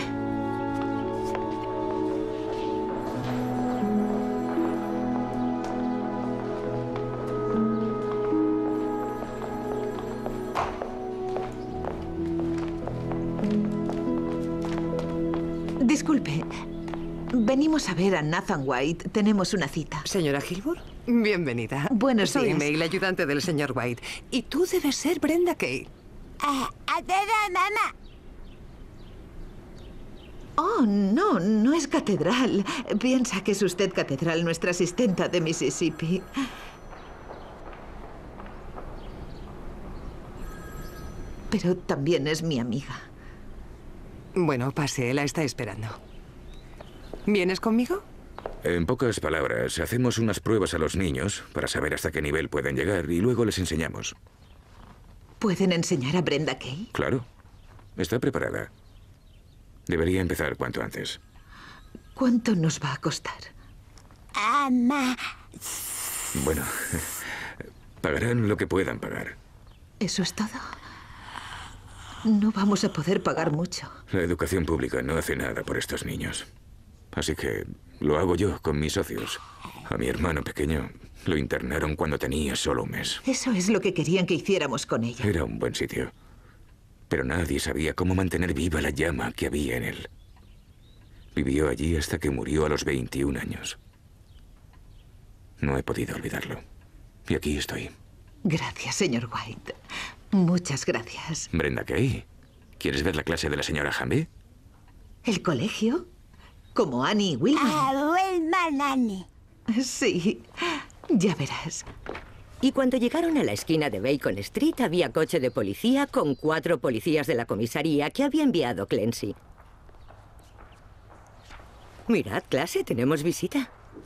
Disculpe, venimos a ver a Nathan White. Tenemos una cita. Señora Hilbur, bienvenida. Buenos Soy días. May, la ayudante del señor White. Y tú debes ser Brenda Kay. Ah, a toda mamá. Oh, no, no es catedral. Piensa que es usted catedral, nuestra asistenta de Mississippi. Pero también es mi amiga. Bueno, pase, la está esperando. ¿Vienes conmigo? En pocas palabras, hacemos unas pruebas a los niños para saber hasta qué nivel pueden llegar y luego les enseñamos. ¿Pueden enseñar a Brenda Kay? Claro. Está preparada. Debería empezar cuanto antes. ¿Cuánto nos va a costar? Mamá. Bueno, pagarán lo que puedan pagar. ¿Eso es todo? No vamos a poder pagar mucho. La educación pública no hace nada por estos niños. Así que lo hago yo con mis socios. A mi hermano pequeño lo internaron cuando tenía solo un mes. Eso es lo que querían que hiciéramos con ella. Era un buen sitio. Pero nadie sabía cómo mantener viva la llama que había en él. Vivió allí hasta que murió a los veintiún años. No he podido olvidarlo. Y aquí estoy. Gracias, señor White. Muchas gracias. Brenda Kay, ¿quieres ver la clase de la señora Hamby? ¿El colegio? Como Annie y Wilman. Ah, Wilman, Annie. Sí, ya verás. Y cuando llegaron a la esquina de Bacon Street, había coche de policía con cuatro policías de la comisaría que había enviado Clancy. Mirad, clase, tenemos visita.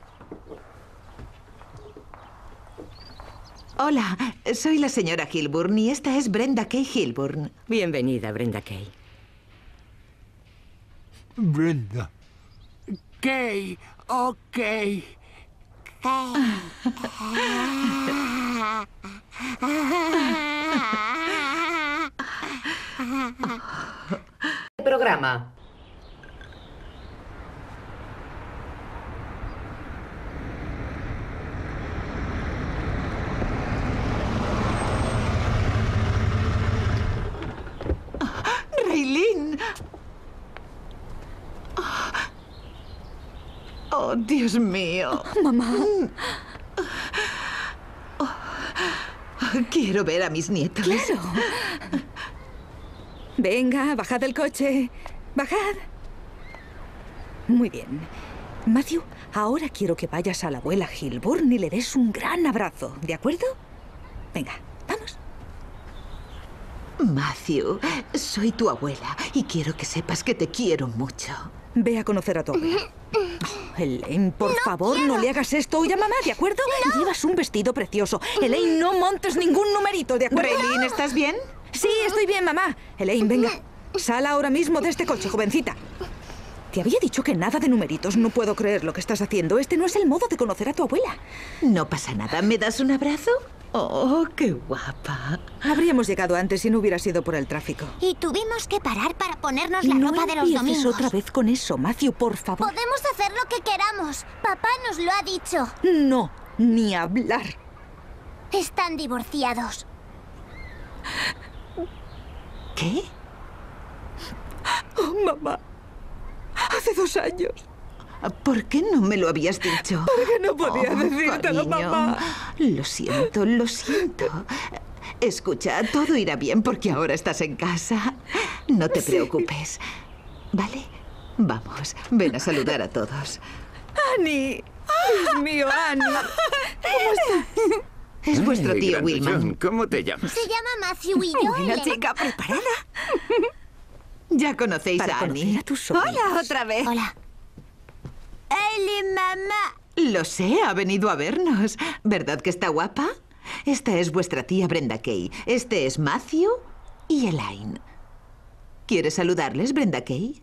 Hola, soy la señora Hilburn y esta es Brenda Kay Hilburn. Bienvenida, Brenda Kay. Brenda. Kay, ok. Programa. ¡Raylene! Oh, Dios mío. Mamá. Oh, quiero ver a mis nietos. Claro. Venga, bajad del coche. Bajad. Muy bien. Matthew, ahora quiero que vayas a la abuela Hilburn y le des un gran abrazo, ¿de acuerdo? Venga, vamos. Matthew, soy tu abuela y quiero que sepas que te quiero mucho. Ve a conocer a tu abuela. Oh, Elaine, por no favor, quiero. no le hagas esto hoy a mamá, ¿de acuerdo? No. Llevas un vestido precioso. Elaine, no montes ningún numerito, ¿de acuerdo? Raylene, ¿estás bien? Sí, estoy bien, mamá. Elaine, venga. Sal ahora mismo de este coche, jovencita. Te había dicho que nada de numeritos. No puedo creer lo que estás haciendo. Este no es el modo de conocer a tu abuela. No pasa nada. ¿Me das un abrazo? Oh, qué guapa. Habríamos llegado antes si no hubiera sido por el tráfico. Y tuvimos que parar para ponernos la no ropa de los empieces domingos. otra vez con eso, Matthew, por favor. Podemos hacer lo que queramos. Papá nos lo ha dicho. No, ni hablar. Están divorciados. ¿Qué? Oh, mamá. Hace dos años. ¿Por qué no me lo habías dicho? Porque no podía Oh, decírtelo, cariño. mamá. Lo siento, lo siento. Escucha, todo irá bien porque ahora estás en casa. No te Sí. preocupes. ¿Vale? Vamos, ven a saludar a todos. ¡Annie! ¡Dios mío, Annie! ¿Cómo estás? Es vuestro Ay, tío grandullón, Wilman. ¿Cómo te llamas? Se llama Matthew y yo. Buena le- chica, ¿preparada? Ya conocéis Para a Annie. conocer a tus sobrinos. Hola, otra vez. Hola. Eli, mamá. Lo sé, ha venido a vernos. ¿Verdad que está guapa? Esta es vuestra tía Brenda Kay. Este es Matthew y Elaine. ¿Quieres saludarles, Brenda Kay?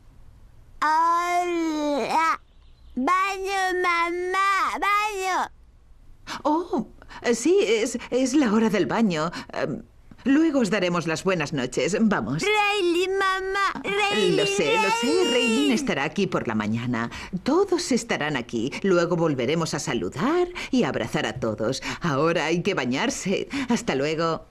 Hola. Baño, mamá. Baño. Oh, sí, es, es la hora del baño. Em, luego os daremos las buenas noches. Vamos. Rayleigh, mamá. Rayleigh, Lo sé, lo sé. Rayleigh. Raylene estará aquí por la mañana. Todos estarán aquí. Luego volveremos a saludar y a abrazar a todos. Ahora hay que bañarse. Hasta luego.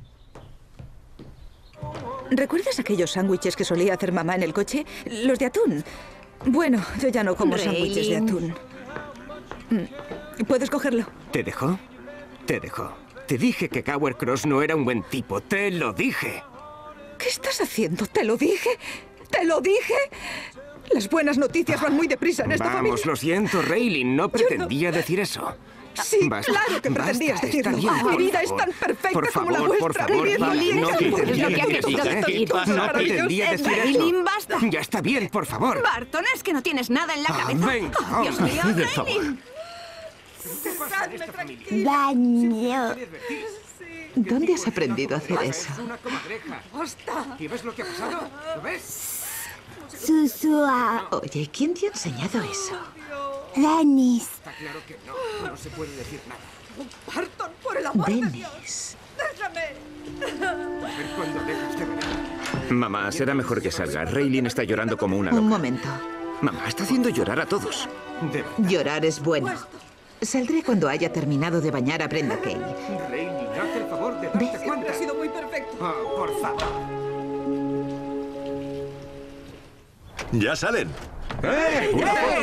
¿Recuerdas aquellos sándwiches que solía hacer mamá en el coche? Los de atún. Bueno, yo ya no como sándwiches de atún. Mm, ¿Puedes cogerlo? ¿Te dejó? Te dejó. Te dije que Cower Cross no era un buen tipo. Te lo dije. ¿Qué estás haciendo? ¿Te lo dije? ¿Te lo dije? Las buenas noticias van muy deprisa en esta Vamos, familia. lo siento, Rayleigh. No pretendía decir eso. Sí, Basta, claro que basta, pretendías está decirlo. bien, Mi por vida es favor. tan perfecta Por como la favor, por vuestra. favor, Viviendo vale, bien, no con pretendía lo que decir haces, eso. todos No maravillosos. pretendía decir eso. Rayleigh, basta. Ya está bien, por favor. Barton, es que no tienes nada en la Ah, cabeza. venga, Oh, Dios vamos. mío, Por Rayleigh. Baño. ¿Dónde has aprendido a hacer eso? ¡Basta! ¿Y ves lo que ha pasado? ¿Lo ves? Susua. Oye, ¿quién te ha enseñado eso? Dennis. Está claro que no. No se puede decir nada. Barton, por el amor de Dios. Dennis. ¡Déjame! A ver cuándo dejas de ver. Mamá, será mejor que salga. Rayleigh está llorando como una Un loca. momento. Mamá, está haciendo llorar a todos. De verdad. Llorar es bueno. Saldré cuando haya terminado de bañar a Brenda Kay. Rayleigh, hazte el favor de darte Ve. cuenta. Ha sido muy perfecto. Oh, por favor. ¡Ya salen! ¡Eh!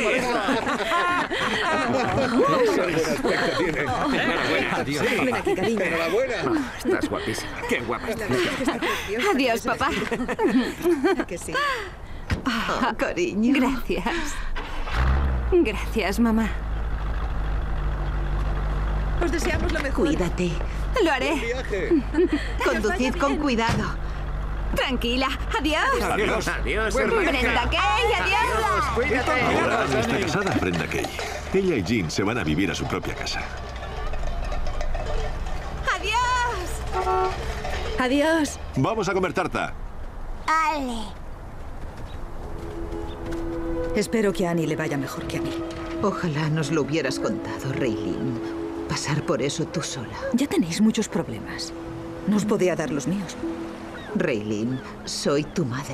Adiós. Ven aquí, cariño. Ah, estás guapísima. Qué guapa estás. Adiós, papá. Que sí. Oh, cariño. Gracias. Gracias, mamá. Os deseamos lo mejor. Cuídate. Lo haré. Conducid con cuidado. Tranquila. Adiós. Adiós. Adiós, Brenda Kay, adiós. Cuídate. Ahora Annie está casada, Brenda Kay. Ella y Jean se van a vivir a su propia casa. Adiós. Adiós. Vamos a comer tarta. Ale. Espero que a Annie le vaya mejor que a mí. Ojalá nos lo hubieras contado, Raylene. Pasar por eso tú sola. Ya tenéis muchos problemas. No os podía dar los míos. Raylene, soy tu madre.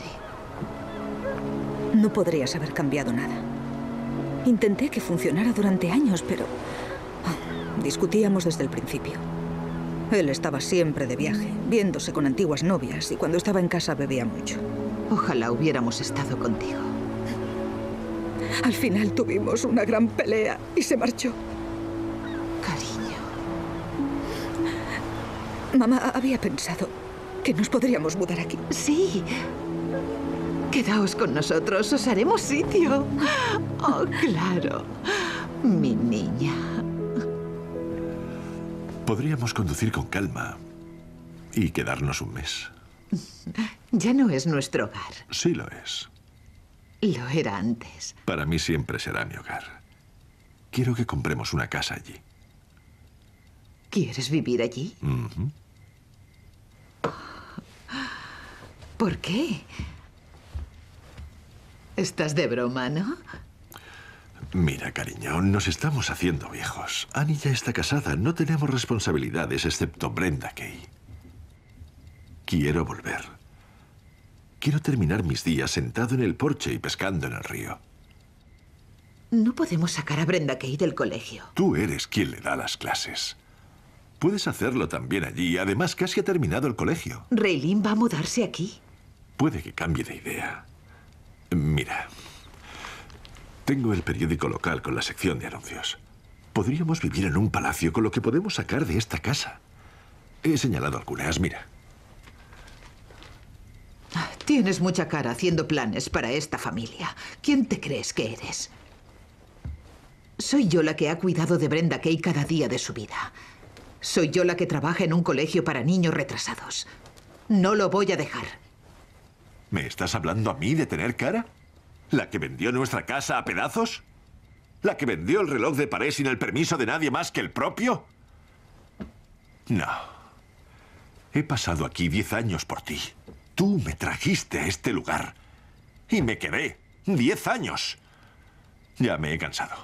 No podrías haber cambiado nada. Intenté que funcionara durante años, pero... ah, discutíamos desde el principio. Él estaba siempre de viaje, viéndose con antiguas novias, y cuando estaba en casa bebía mucho. Ojalá hubiéramos estado contigo. Al final tuvimos una gran pelea y se marchó. Cariño. Mamá había pensado que nos podríamos mudar aquí. Sí. Quedaos con nosotros, os haremos sitio. Oh, claro. Mi niña. Podríamos conducir con calma y quedarnos un mes. Ya no es nuestro hogar. Sí lo es. Lo era antes. Para mí siempre será mi hogar. Quiero que compremos una casa allí. ¿Quieres vivir allí? Ujú. ¿Por qué? Estás de broma, ¿no? Mira, cariño, nos estamos haciendo viejos. Annie ya está casada. No tenemos responsabilidades excepto Brenda Kay. Quiero volver. Quiero terminar mis días sentado en el porche y pescando en el río. No podemos sacar a Brenda Kay del colegio. Tú eres quien le da las clases. Puedes hacerlo también allí. Además, casi ha terminado el colegio. ¿Raylene va a mudarse aquí? Puede que cambie de idea. Mira, tengo el periódico local con la sección de anuncios. Podríamos vivir en un palacio con lo que podemos sacar de esta casa. He señalado algunas, mira. Tienes mucha cara haciendo planes para esta familia. ¿Quién te crees que eres? Soy yo la que ha cuidado de Brenda Kay cada día de su vida. Soy yo la que trabaja en un colegio para niños retrasados. No lo voy a dejar. ¿Me estás hablando a mí de tener cara? ¿La que vendió nuestra casa a pedazos? ¿La que vendió el reloj de pared sin el permiso de nadie más que el propio? No. He pasado aquí diez años por ti. Tú me trajiste a este lugar. Y me quedé. Diez años. Ya me he cansado.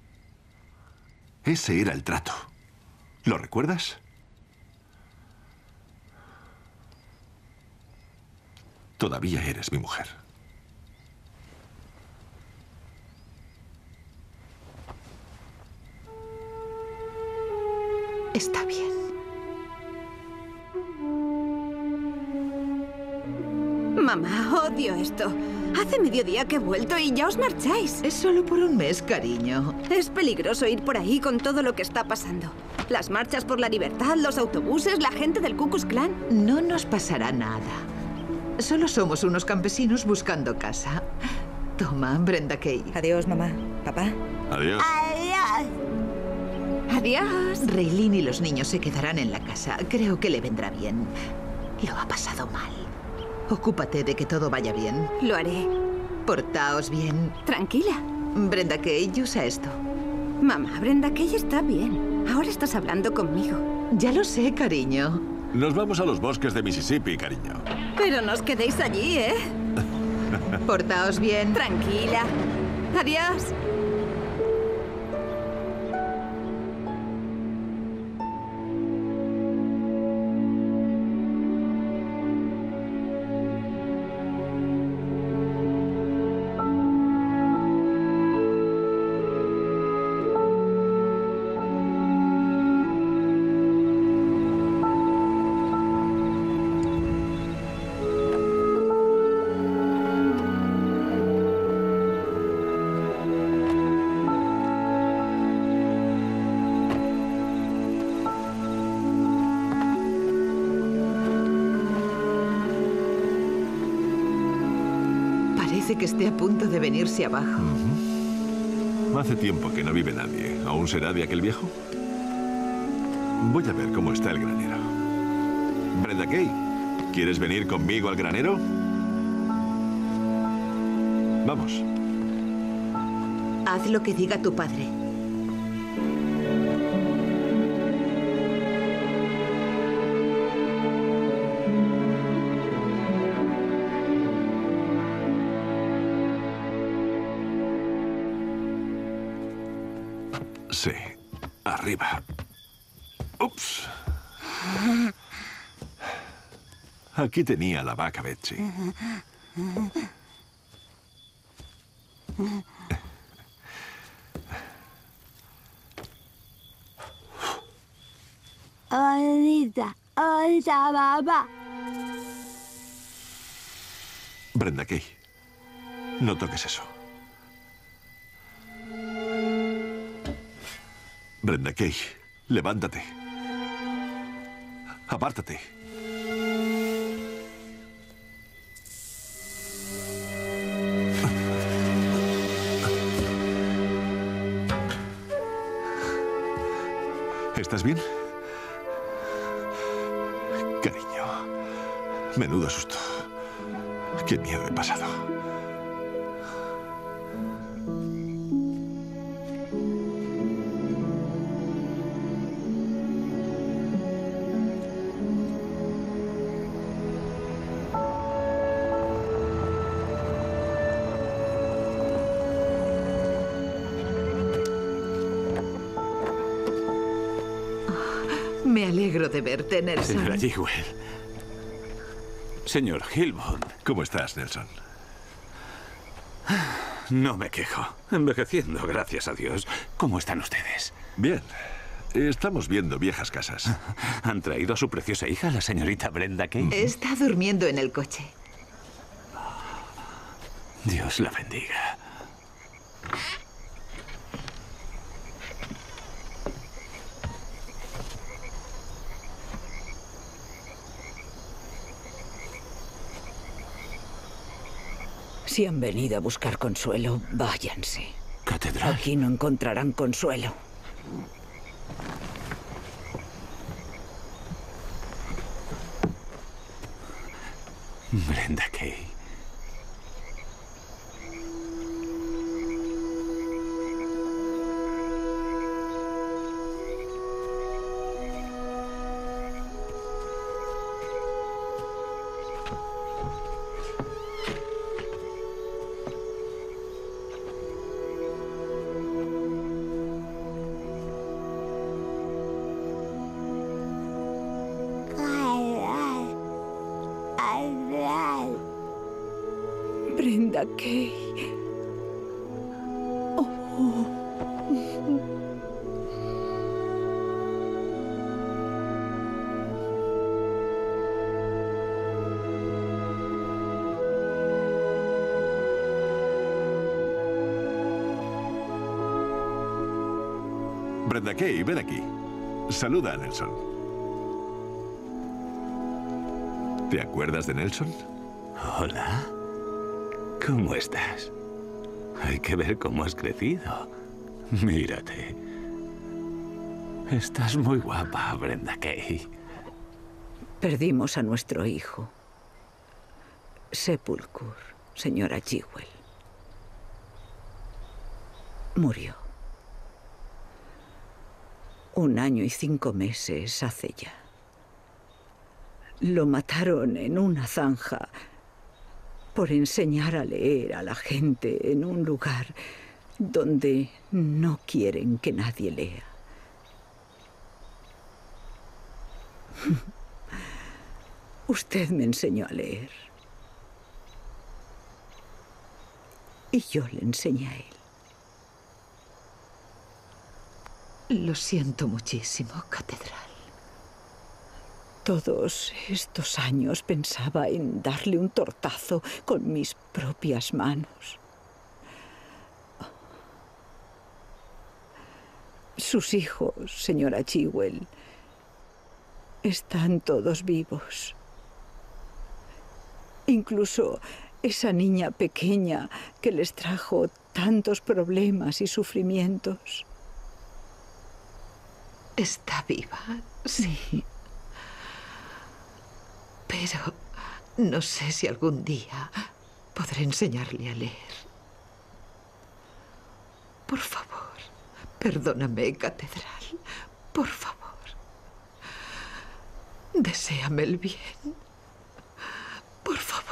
Ese era el trato. ¿Lo recuerdas? Todavía eres mi mujer. Está bien. Mamá, odio esto. Hace mediodía que he vuelto y ya os marcháis. Es solo por un mes, cariño. Es peligroso ir por ahí con todo lo que está pasando. Las marchas por la libertad, los autobuses, la gente del Ku Klux Klan. No nos pasará nada. Solo somos unos campesinos buscando casa. Toma, Brenda Kay. Adiós, mamá. Papá. Adiós. Adiós. Adiós. Raylene y los niños se quedarán en la casa. Creo que le vendrá bien. Lo ha pasado mal. Ocúpate de que todo vaya bien. Lo haré. Portaos bien. Tranquila. Brenda Kay, usa esto. Mamá, Brenda Kay está bien. Ahora estás hablando conmigo. Ya lo sé, cariño. Nos vamos a los bosques de Mississippi, cariño. Pero no os quedéis allí, ¿eh? Portaos bien. Tranquila. Adiós. Que esté a punto de venirse abajo. Uh-huh. Hace tiempo que no vive nadie. ¿Aún será de aquel viejo? Voy a ver cómo está el granero. Brenda Kay, ¿quieres venir conmigo al granero? Vamos. Haz lo que diga tu padre. Sí, arriba. Ups. Aquí tenía la vaca Betsy. Hola, hola, mamá. Brenda Kay, no toques eso. Brenda Kay, levántate. Apártate. ¿Estás bien? Cariño, menudo susto. Qué miedo he pasado. Me alegro de verte, Nelson. Señora Jewell. Señor Hilborn. ¿Cómo estás, Nelson? No me quejo. Envejeciendo, gracias a Dios. ¿Cómo están ustedes? Bien. Estamos viendo viejas casas. ¿Han traído a su preciosa hija, la señorita Brenda Kay? Está durmiendo en el coche. Dios la bendiga. Si han venido a buscar consuelo, váyanse. Catedral. Aquí no encontrarán consuelo. Brenda Kay. Brenda Kay. Oh. Brenda Kay, ven aquí. Saluda a Nelson. ¿Te acuerdas de Nelson? Hola. ¿Cómo estás? Hay que ver cómo has crecido. Mírate. Estás muy guapa, Brenda Kay. Perdimos a nuestro hijo. Sepulcro, señora Jewell. Murió. Un año y cinco meses hace ya. Lo mataron en una zanja por enseñar a leer a la gente en un lugar donde no quieren que nadie lea. Usted me enseñó a leer. Y yo le enseñé a él. Lo siento muchísimo, Catedral. Todos estos años pensaba en darle un tortazo con mis propias manos. Sus hijos, señora Jewell, están todos vivos. Incluso esa niña pequeña que les trajo tantos problemas y sufrimientos. Está viva, sí. Pero no sé si algún día podré enseñarle a leer. Por favor, perdóname, Catedral. Por favor. Deséame el bien. Por favor.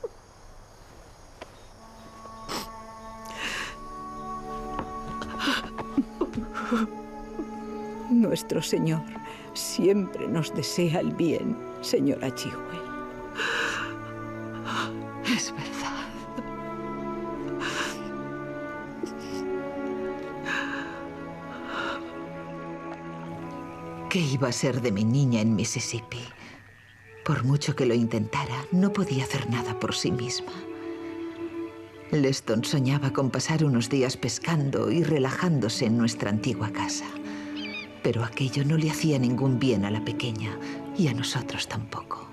Nuestro Señor siempre nos desea el bien, señora Jewell. Es verdad. ¿Qué iba a ser de mi niña en Mississippi? Por mucho que lo intentara, no podía hacer nada por sí misma. Leston soñaba con pasar unos días pescando y relajándose en nuestra antigua casa. Pero aquello no le hacía ningún bien a la pequeña y a nosotros tampoco.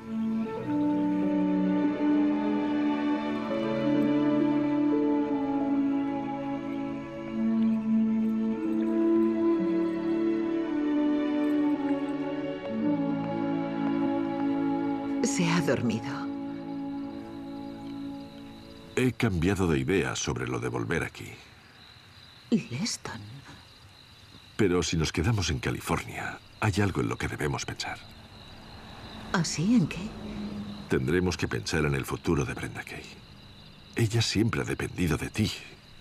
Se ha dormido. He cambiado de idea sobre lo de volver aquí. Leston. Pero si nos quedamos en California, hay algo en lo que debemos pensar. ¿Así? ¿En qué? Tendremos que pensar en el futuro de Brenda Kay. Ella siempre ha dependido de ti.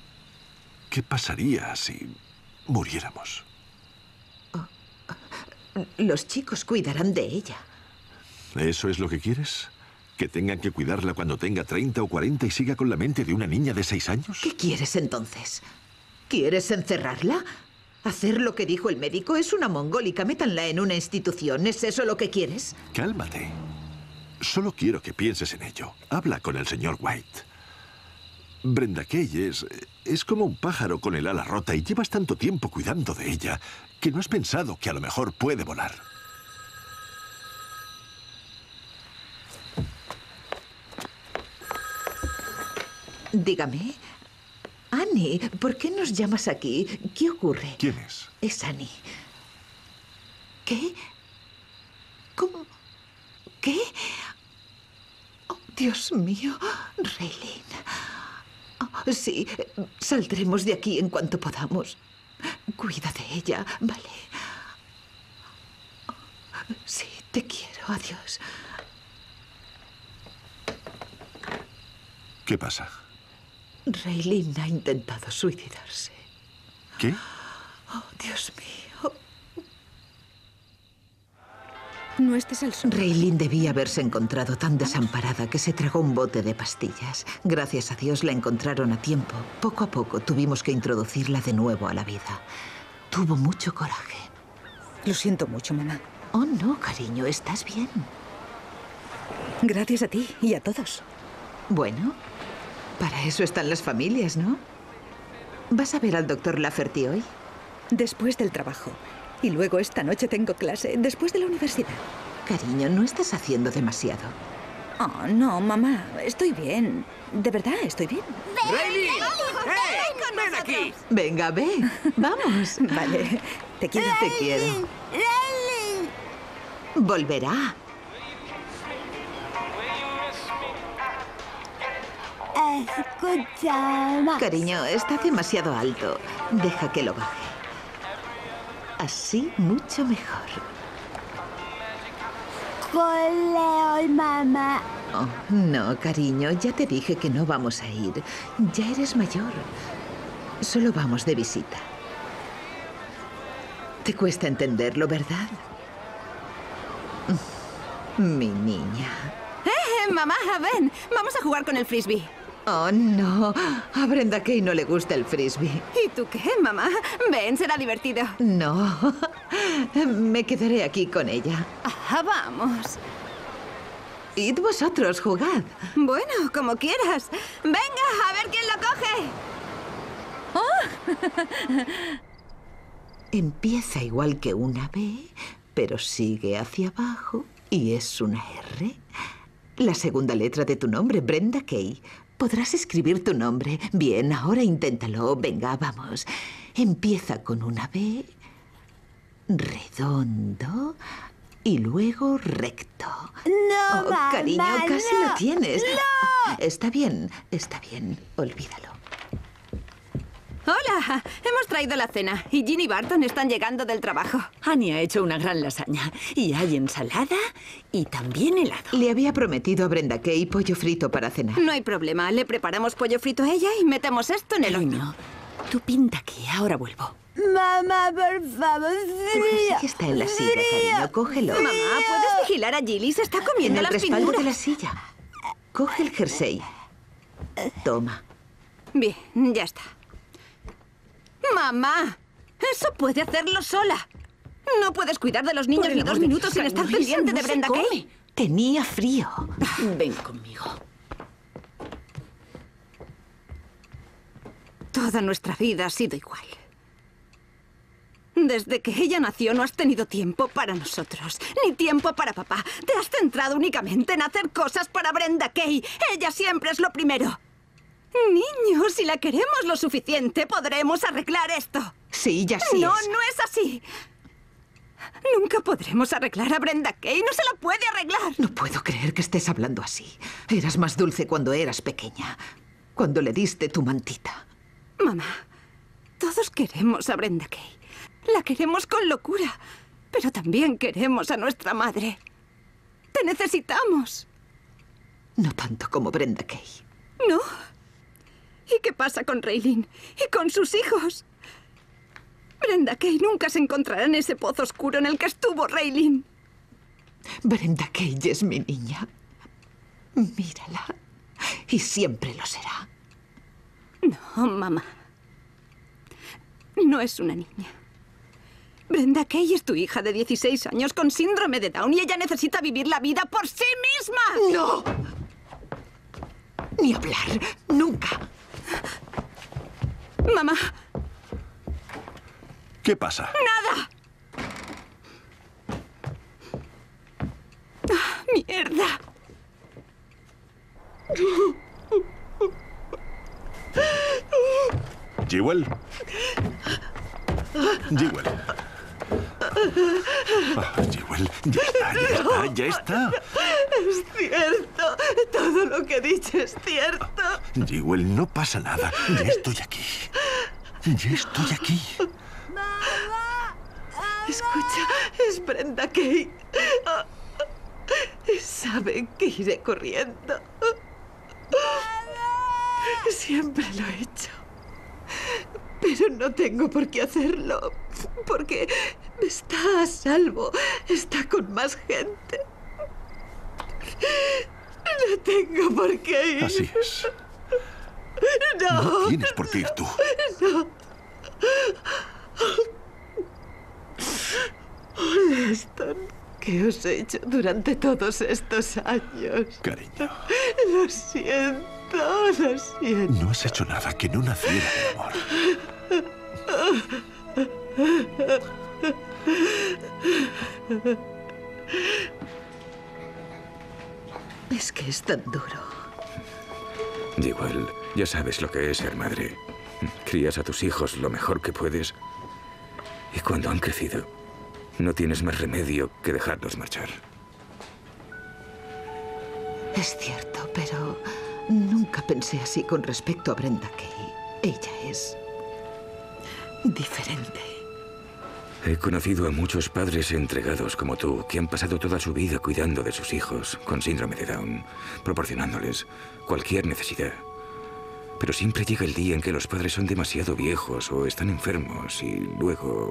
¿Qué pasaría si muriéramos? Oh, Los chicos cuidarán de ella. ¿Eso es lo que quieres? ¿Que tengan que cuidarla cuando tenga treinta o cuarenta y siga con la mente de una niña de seis años? ¿Qué quieres entonces? ¿Quieres encerrarla? ¿Hacer lo que dijo el médico? Es una mongólica. Métanla en una institución. ¿Es eso lo que quieres? Cálmate. Solo quiero que pienses en ello. Habla con el señor White. Brenda Kay es, es como un pájaro con el ala rota y llevas tanto tiempo cuidando de ella que no has pensado que a lo mejor puede volar. Dígame. Annie, ¿por qué nos llamas aquí? ¿Qué ocurre? ¿Quién es? Es Annie. ¿Qué? ¿Cómo? ¿Qué? Oh, Dios mío. Raylene. Oh, sí, saldremos de aquí en cuanto podamos. Cuida de ella, ¿vale? Sí, te quiero. Adiós. ¿Qué pasa? Raylene ha intentado suicidarse. ¿Qué? Oh, Dios mío. No estés al sol. Raylene debía haberse encontrado tan desamparada que se tragó un bote de pastillas. Gracias a Dios la encontraron a tiempo. Poco a poco tuvimos que introducirla de nuevo a la vida. Tuvo mucho coraje. Lo siento mucho, mamá. Oh, no, cariño, ¿estás bien? Gracias a ti y a todos. Bueno, para eso están las familias, ¿no? ¿Vas a ver al doctor Lafferty hoy? Después del trabajo. Y luego esta noche tengo clase, después de la universidad. Cariño, no estás haciendo demasiado. Oh, no, mamá, estoy bien. De verdad, estoy bien. ¡Raylene! ¡Hey! ¡Ven aquí! Venga, ve. Vamos. Vale, te quiero. Te quiero. Volverá. Escucha, ma. Cariño, está demasiado alto. Deja que lo baje. Así mucho mejor. Coleol, mamá. Oh, no, cariño, ya te dije que no vamos a ir. Ya eres mayor. Solo vamos de visita. Te cuesta entenderlo, ¿verdad? Mi niña. ¡Eh, mamá, ven! Vamos a jugar con el frisbee. Oh, no. A Brenda Kay no le gusta el frisbee. ¿Y tú qué, mamá? Ven, será divertido. No. Me quedaré aquí con ella. Ah, vamos. Id vosotros, jugad. Bueno, como quieras. Venga, a ver quién lo coge. Oh. Empieza igual que una B, pero sigue hacia abajo y es una R. La segunda letra de tu nombre, Brenda Kay. Podrás escribir tu nombre. Bien, ahora inténtalo. Venga, vamos. Empieza con una B, redondo y luego recto. No, oh, mamá, cariño, casi no. lo tienes. ¡No! Está bien, está bien. Olvídalo. Hola, hemos traído la cena y Ginny y Barton están llegando del trabajo. Annie ha hecho una gran lasaña y hay ensalada y también helado. Le había prometido a Brenda Kay pollo frito para cenar. No hay problema, le preparamos pollo frito a ella y metemos esto en el horno. Tú pinta aquí, ahora vuelvo. Mamá, por favor, frío. Sí, está en la silla, cariño. Cógelo. Mamá, ¿puedes vigilar a Gilly? Se está comiendo En el las respaldo pinturas. de la silla. Coge el jersey. Toma. Bien, ya está. ¡Mamá! ¡Eso puede hacerlo sola! No puedes cuidar de los niños Por el ni dos amor de minutos Dios, sin estar cariño, eso pendiente no de se Brenda come. Kay. Tenía frío. Ven conmigo. Toda nuestra vida ha sido igual. Desde que ella nació no has tenido tiempo para nosotros, ni tiempo para papá. Te has centrado únicamente en hacer cosas para Brenda Kay. Ella siempre es lo primero. Niños, si la queremos lo suficiente, podremos arreglar esto. Sí, ya sí No, es. no es así. Nunca podremos arreglar a Brenda Kay. No se la puede arreglar. No puedo creer que estés hablando así. Eras más dulce cuando eras pequeña. Cuando le diste tu mantita. Mamá, todos queremos a Brenda Kay. La queremos con locura. Pero también queremos a nuestra madre. Te necesitamos. No tanto como Brenda Kay. ¿No? ¿Y qué pasa con Raylene? ¿Y con sus hijos? Brenda Kay nunca se encontrará en ese pozo oscuro en el que estuvo Raylene. Brenda Kay es mi niña. Mírala. Y siempre lo será. No, mamá. No es una niña. Brenda Kay es tu hija de dieciséis años con síndrome de Down y ella necesita vivir la vida por sí misma. ¡No! Ni hablar. Nunca. Mamá. ¿Qué pasa? ¡Nada! Ah, ¡mierda! ¿Jewel? Jewel. Ah, Jewel, ya está, ya está, ya está. Es cierto. Todo lo que he dicho es cierto. Jewel, no pasa nada. Ya estoy aquí. Ya estoy aquí. Escucha, es Brenda Kay. Sabe que iré corriendo. Siempre lo he hecho. Pero no tengo por qué hacerlo. Porque está a salvo. Está con más gente. No tengo por qué ir. Así es. No. No tienes por qué ir tú. No. Leston, ¿qué os he hecho durante todos estos años? Cariño. Lo siento, lo siento. No has hecho nada que no naciera de amor. Es que es tan duro. Igual, ya sabes lo que es ser madre. Crías a tus hijos lo mejor que puedes. Y cuando han crecido, no tienes más remedio que dejarlos marchar. Es cierto, pero nunca pensé así con respecto a Brenda Kay. Ella es diferente. He conocido a muchos padres entregados como tú que han pasado toda su vida cuidando de sus hijos con síndrome de Down, proporcionándoles cualquier necesidad. Pero siempre llega el día en que los padres son demasiado viejos o están enfermos y luego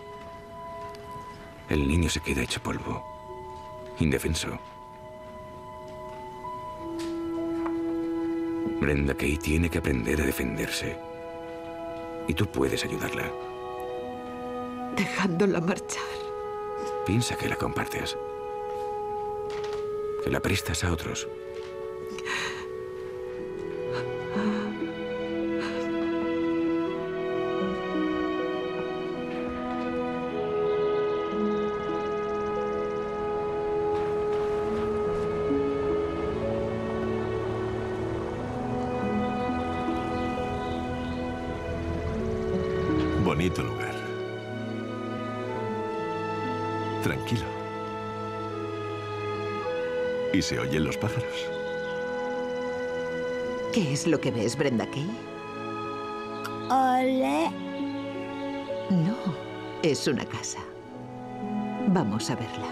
el niño se queda hecho polvo, indefenso. Brenda Kay tiene que aprender a defenderse. Y tú puedes ayudarla. Dejándola marchar. Piensa que la compartes. Que la prestas a otros. Bonito lugar. Tranquilo. ¿Y se oyen los pájaros? ¿Qué es lo que ves, Brenda Kay? Ole. No, es una casa. Vamos a verla.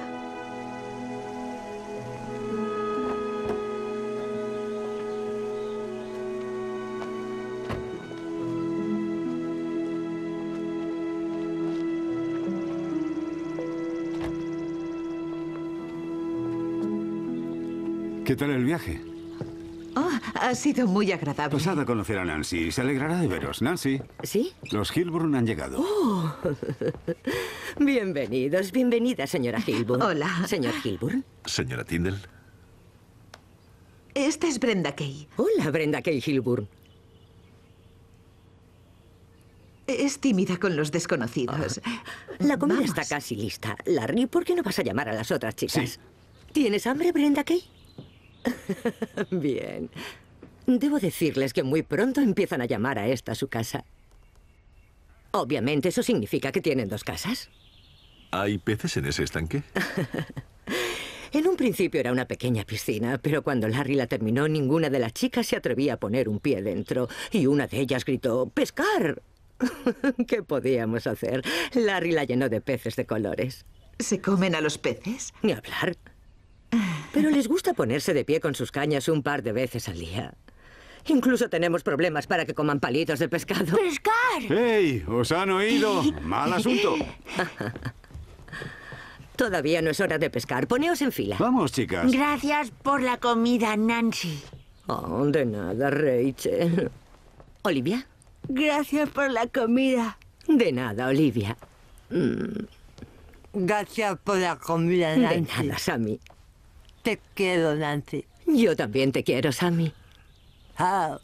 ¿Qué tal el viaje? Oh, ha sido muy agradable. Pasad a conocer a Nancy. Se alegrará de veros. Nancy. ¿Sí? Los Hilburn han llegado. Oh. Bienvenidos, bienvenida, señora Hilburn. Hola. Señor Hilburn. Señora Tyndall. Esta es Brenda Kay. Hola, Brenda Kay Hilburn. Es tímida con los desconocidos. Ah, la comida Vamos. está casi lista. Larry, ¿por qué no vas a llamar a las otras chicas? Sí. ¿Tienes hambre, Brenda Kay? Bien. Debo decirles que muy pronto empiezan a llamar a esta su casa. Obviamente eso significa que tienen dos casas. ¿Hay peces en ese estanque? En un principio era una pequeña piscina, pero cuando Larry la terminó, ninguna de las chicas se atrevía a poner un pie dentro. Y una de ellas gritó, ¡pescar! ¿Qué podíamos hacer? Larry la llenó de peces de colores. ¿Se comen a los peces? Ni hablar. Pero les gusta ponerse de pie con sus cañas un par de veces al día. Incluso tenemos problemas para que coman palitos de pescado. ¡Pescar! pescar. ¡Ey! ¿Os han oído? Mal asunto. Todavía no es hora de pescar. Poneos en fila. Vamos, chicas. Gracias por la comida, Nancy. Oh, de nada, Rachel. ¿Olivia? Gracias por la comida. De nada, Olivia. Mm. Gracias por la comida, Nancy. De nada, Sammy. Te quiero, Nancy. Yo también te quiero, Sammy. Oh.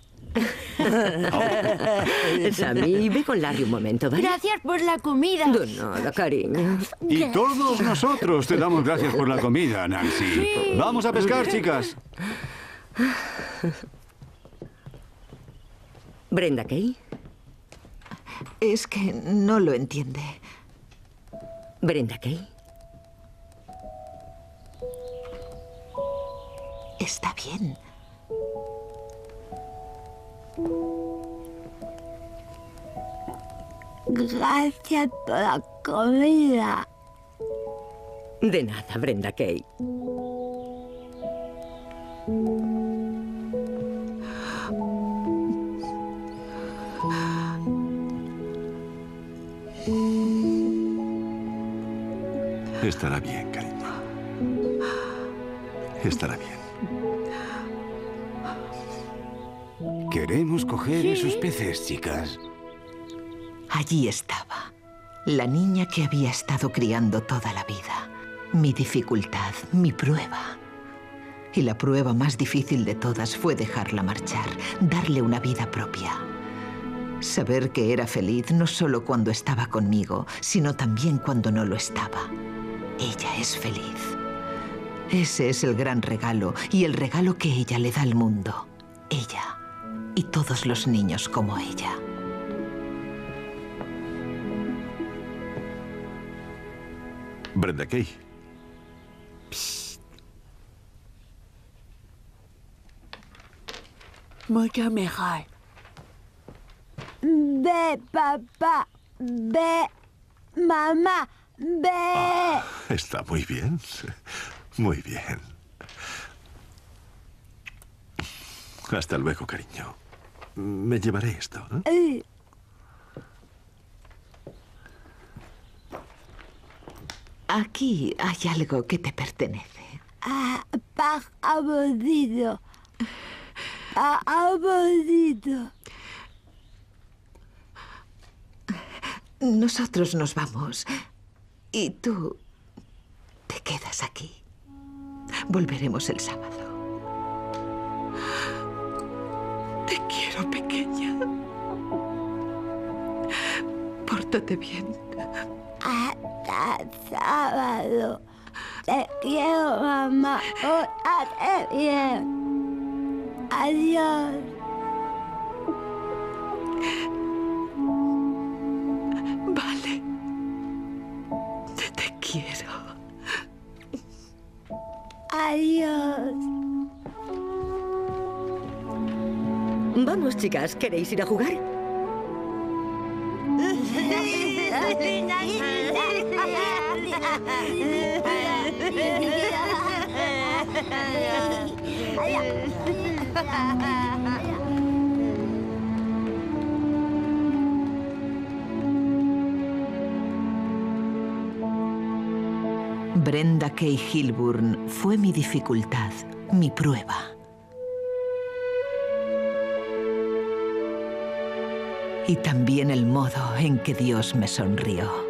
Sammy, ve con Larry un momento, ¿vale? Gracias por la comida. De nada, cariño. Y todos nosotros te damos gracias por la comida, Nancy. Sí. Vamos a pescar, chicas. ¿Brenda Kay? Es que no lo entiende. ¿Brenda Kay? Está bien. Gracias por la comida. De nada, Brenda Kay. Estará bien, cariño. Estará bien. Queremos coger esos peces, chicas. Allí estaba, la niña que había estado criando toda la vida. Mi dificultad, mi prueba. Y la prueba más difícil de todas fue dejarla marchar, darle una vida propia. Saber que era feliz no solo cuando estaba conmigo, sino también cuando no lo estaba. Ella es feliz. Ese es el gran regalo y el regalo que ella le da al mundo. Ella y todos los niños como ella. Brenda Kay. Psst. Mucho mejor. Ve, papá. Ve, mamá. Ve. Ah, está muy bien. Muy bien. Hasta luego, cariño. Me llevaré esto, ¿no? Eh. Aquí hay algo que te pertenece. Ah, pa aburrido. Pa aburrido. Nosotros nos vamos y tú te quedas aquí. Volveremos el sábado. Te quiero, pequeña. Pórtate bien. Hasta sábado. Te quiero, mamá. Pórtate bien. Adiós. Vale. Te quiero. Adiós. Vamos, chicas, ¿queréis ir a jugar? Brenda Kay Hilburn fue mi dificultad, mi prueba. Y también el modo en que Dios me sonrió.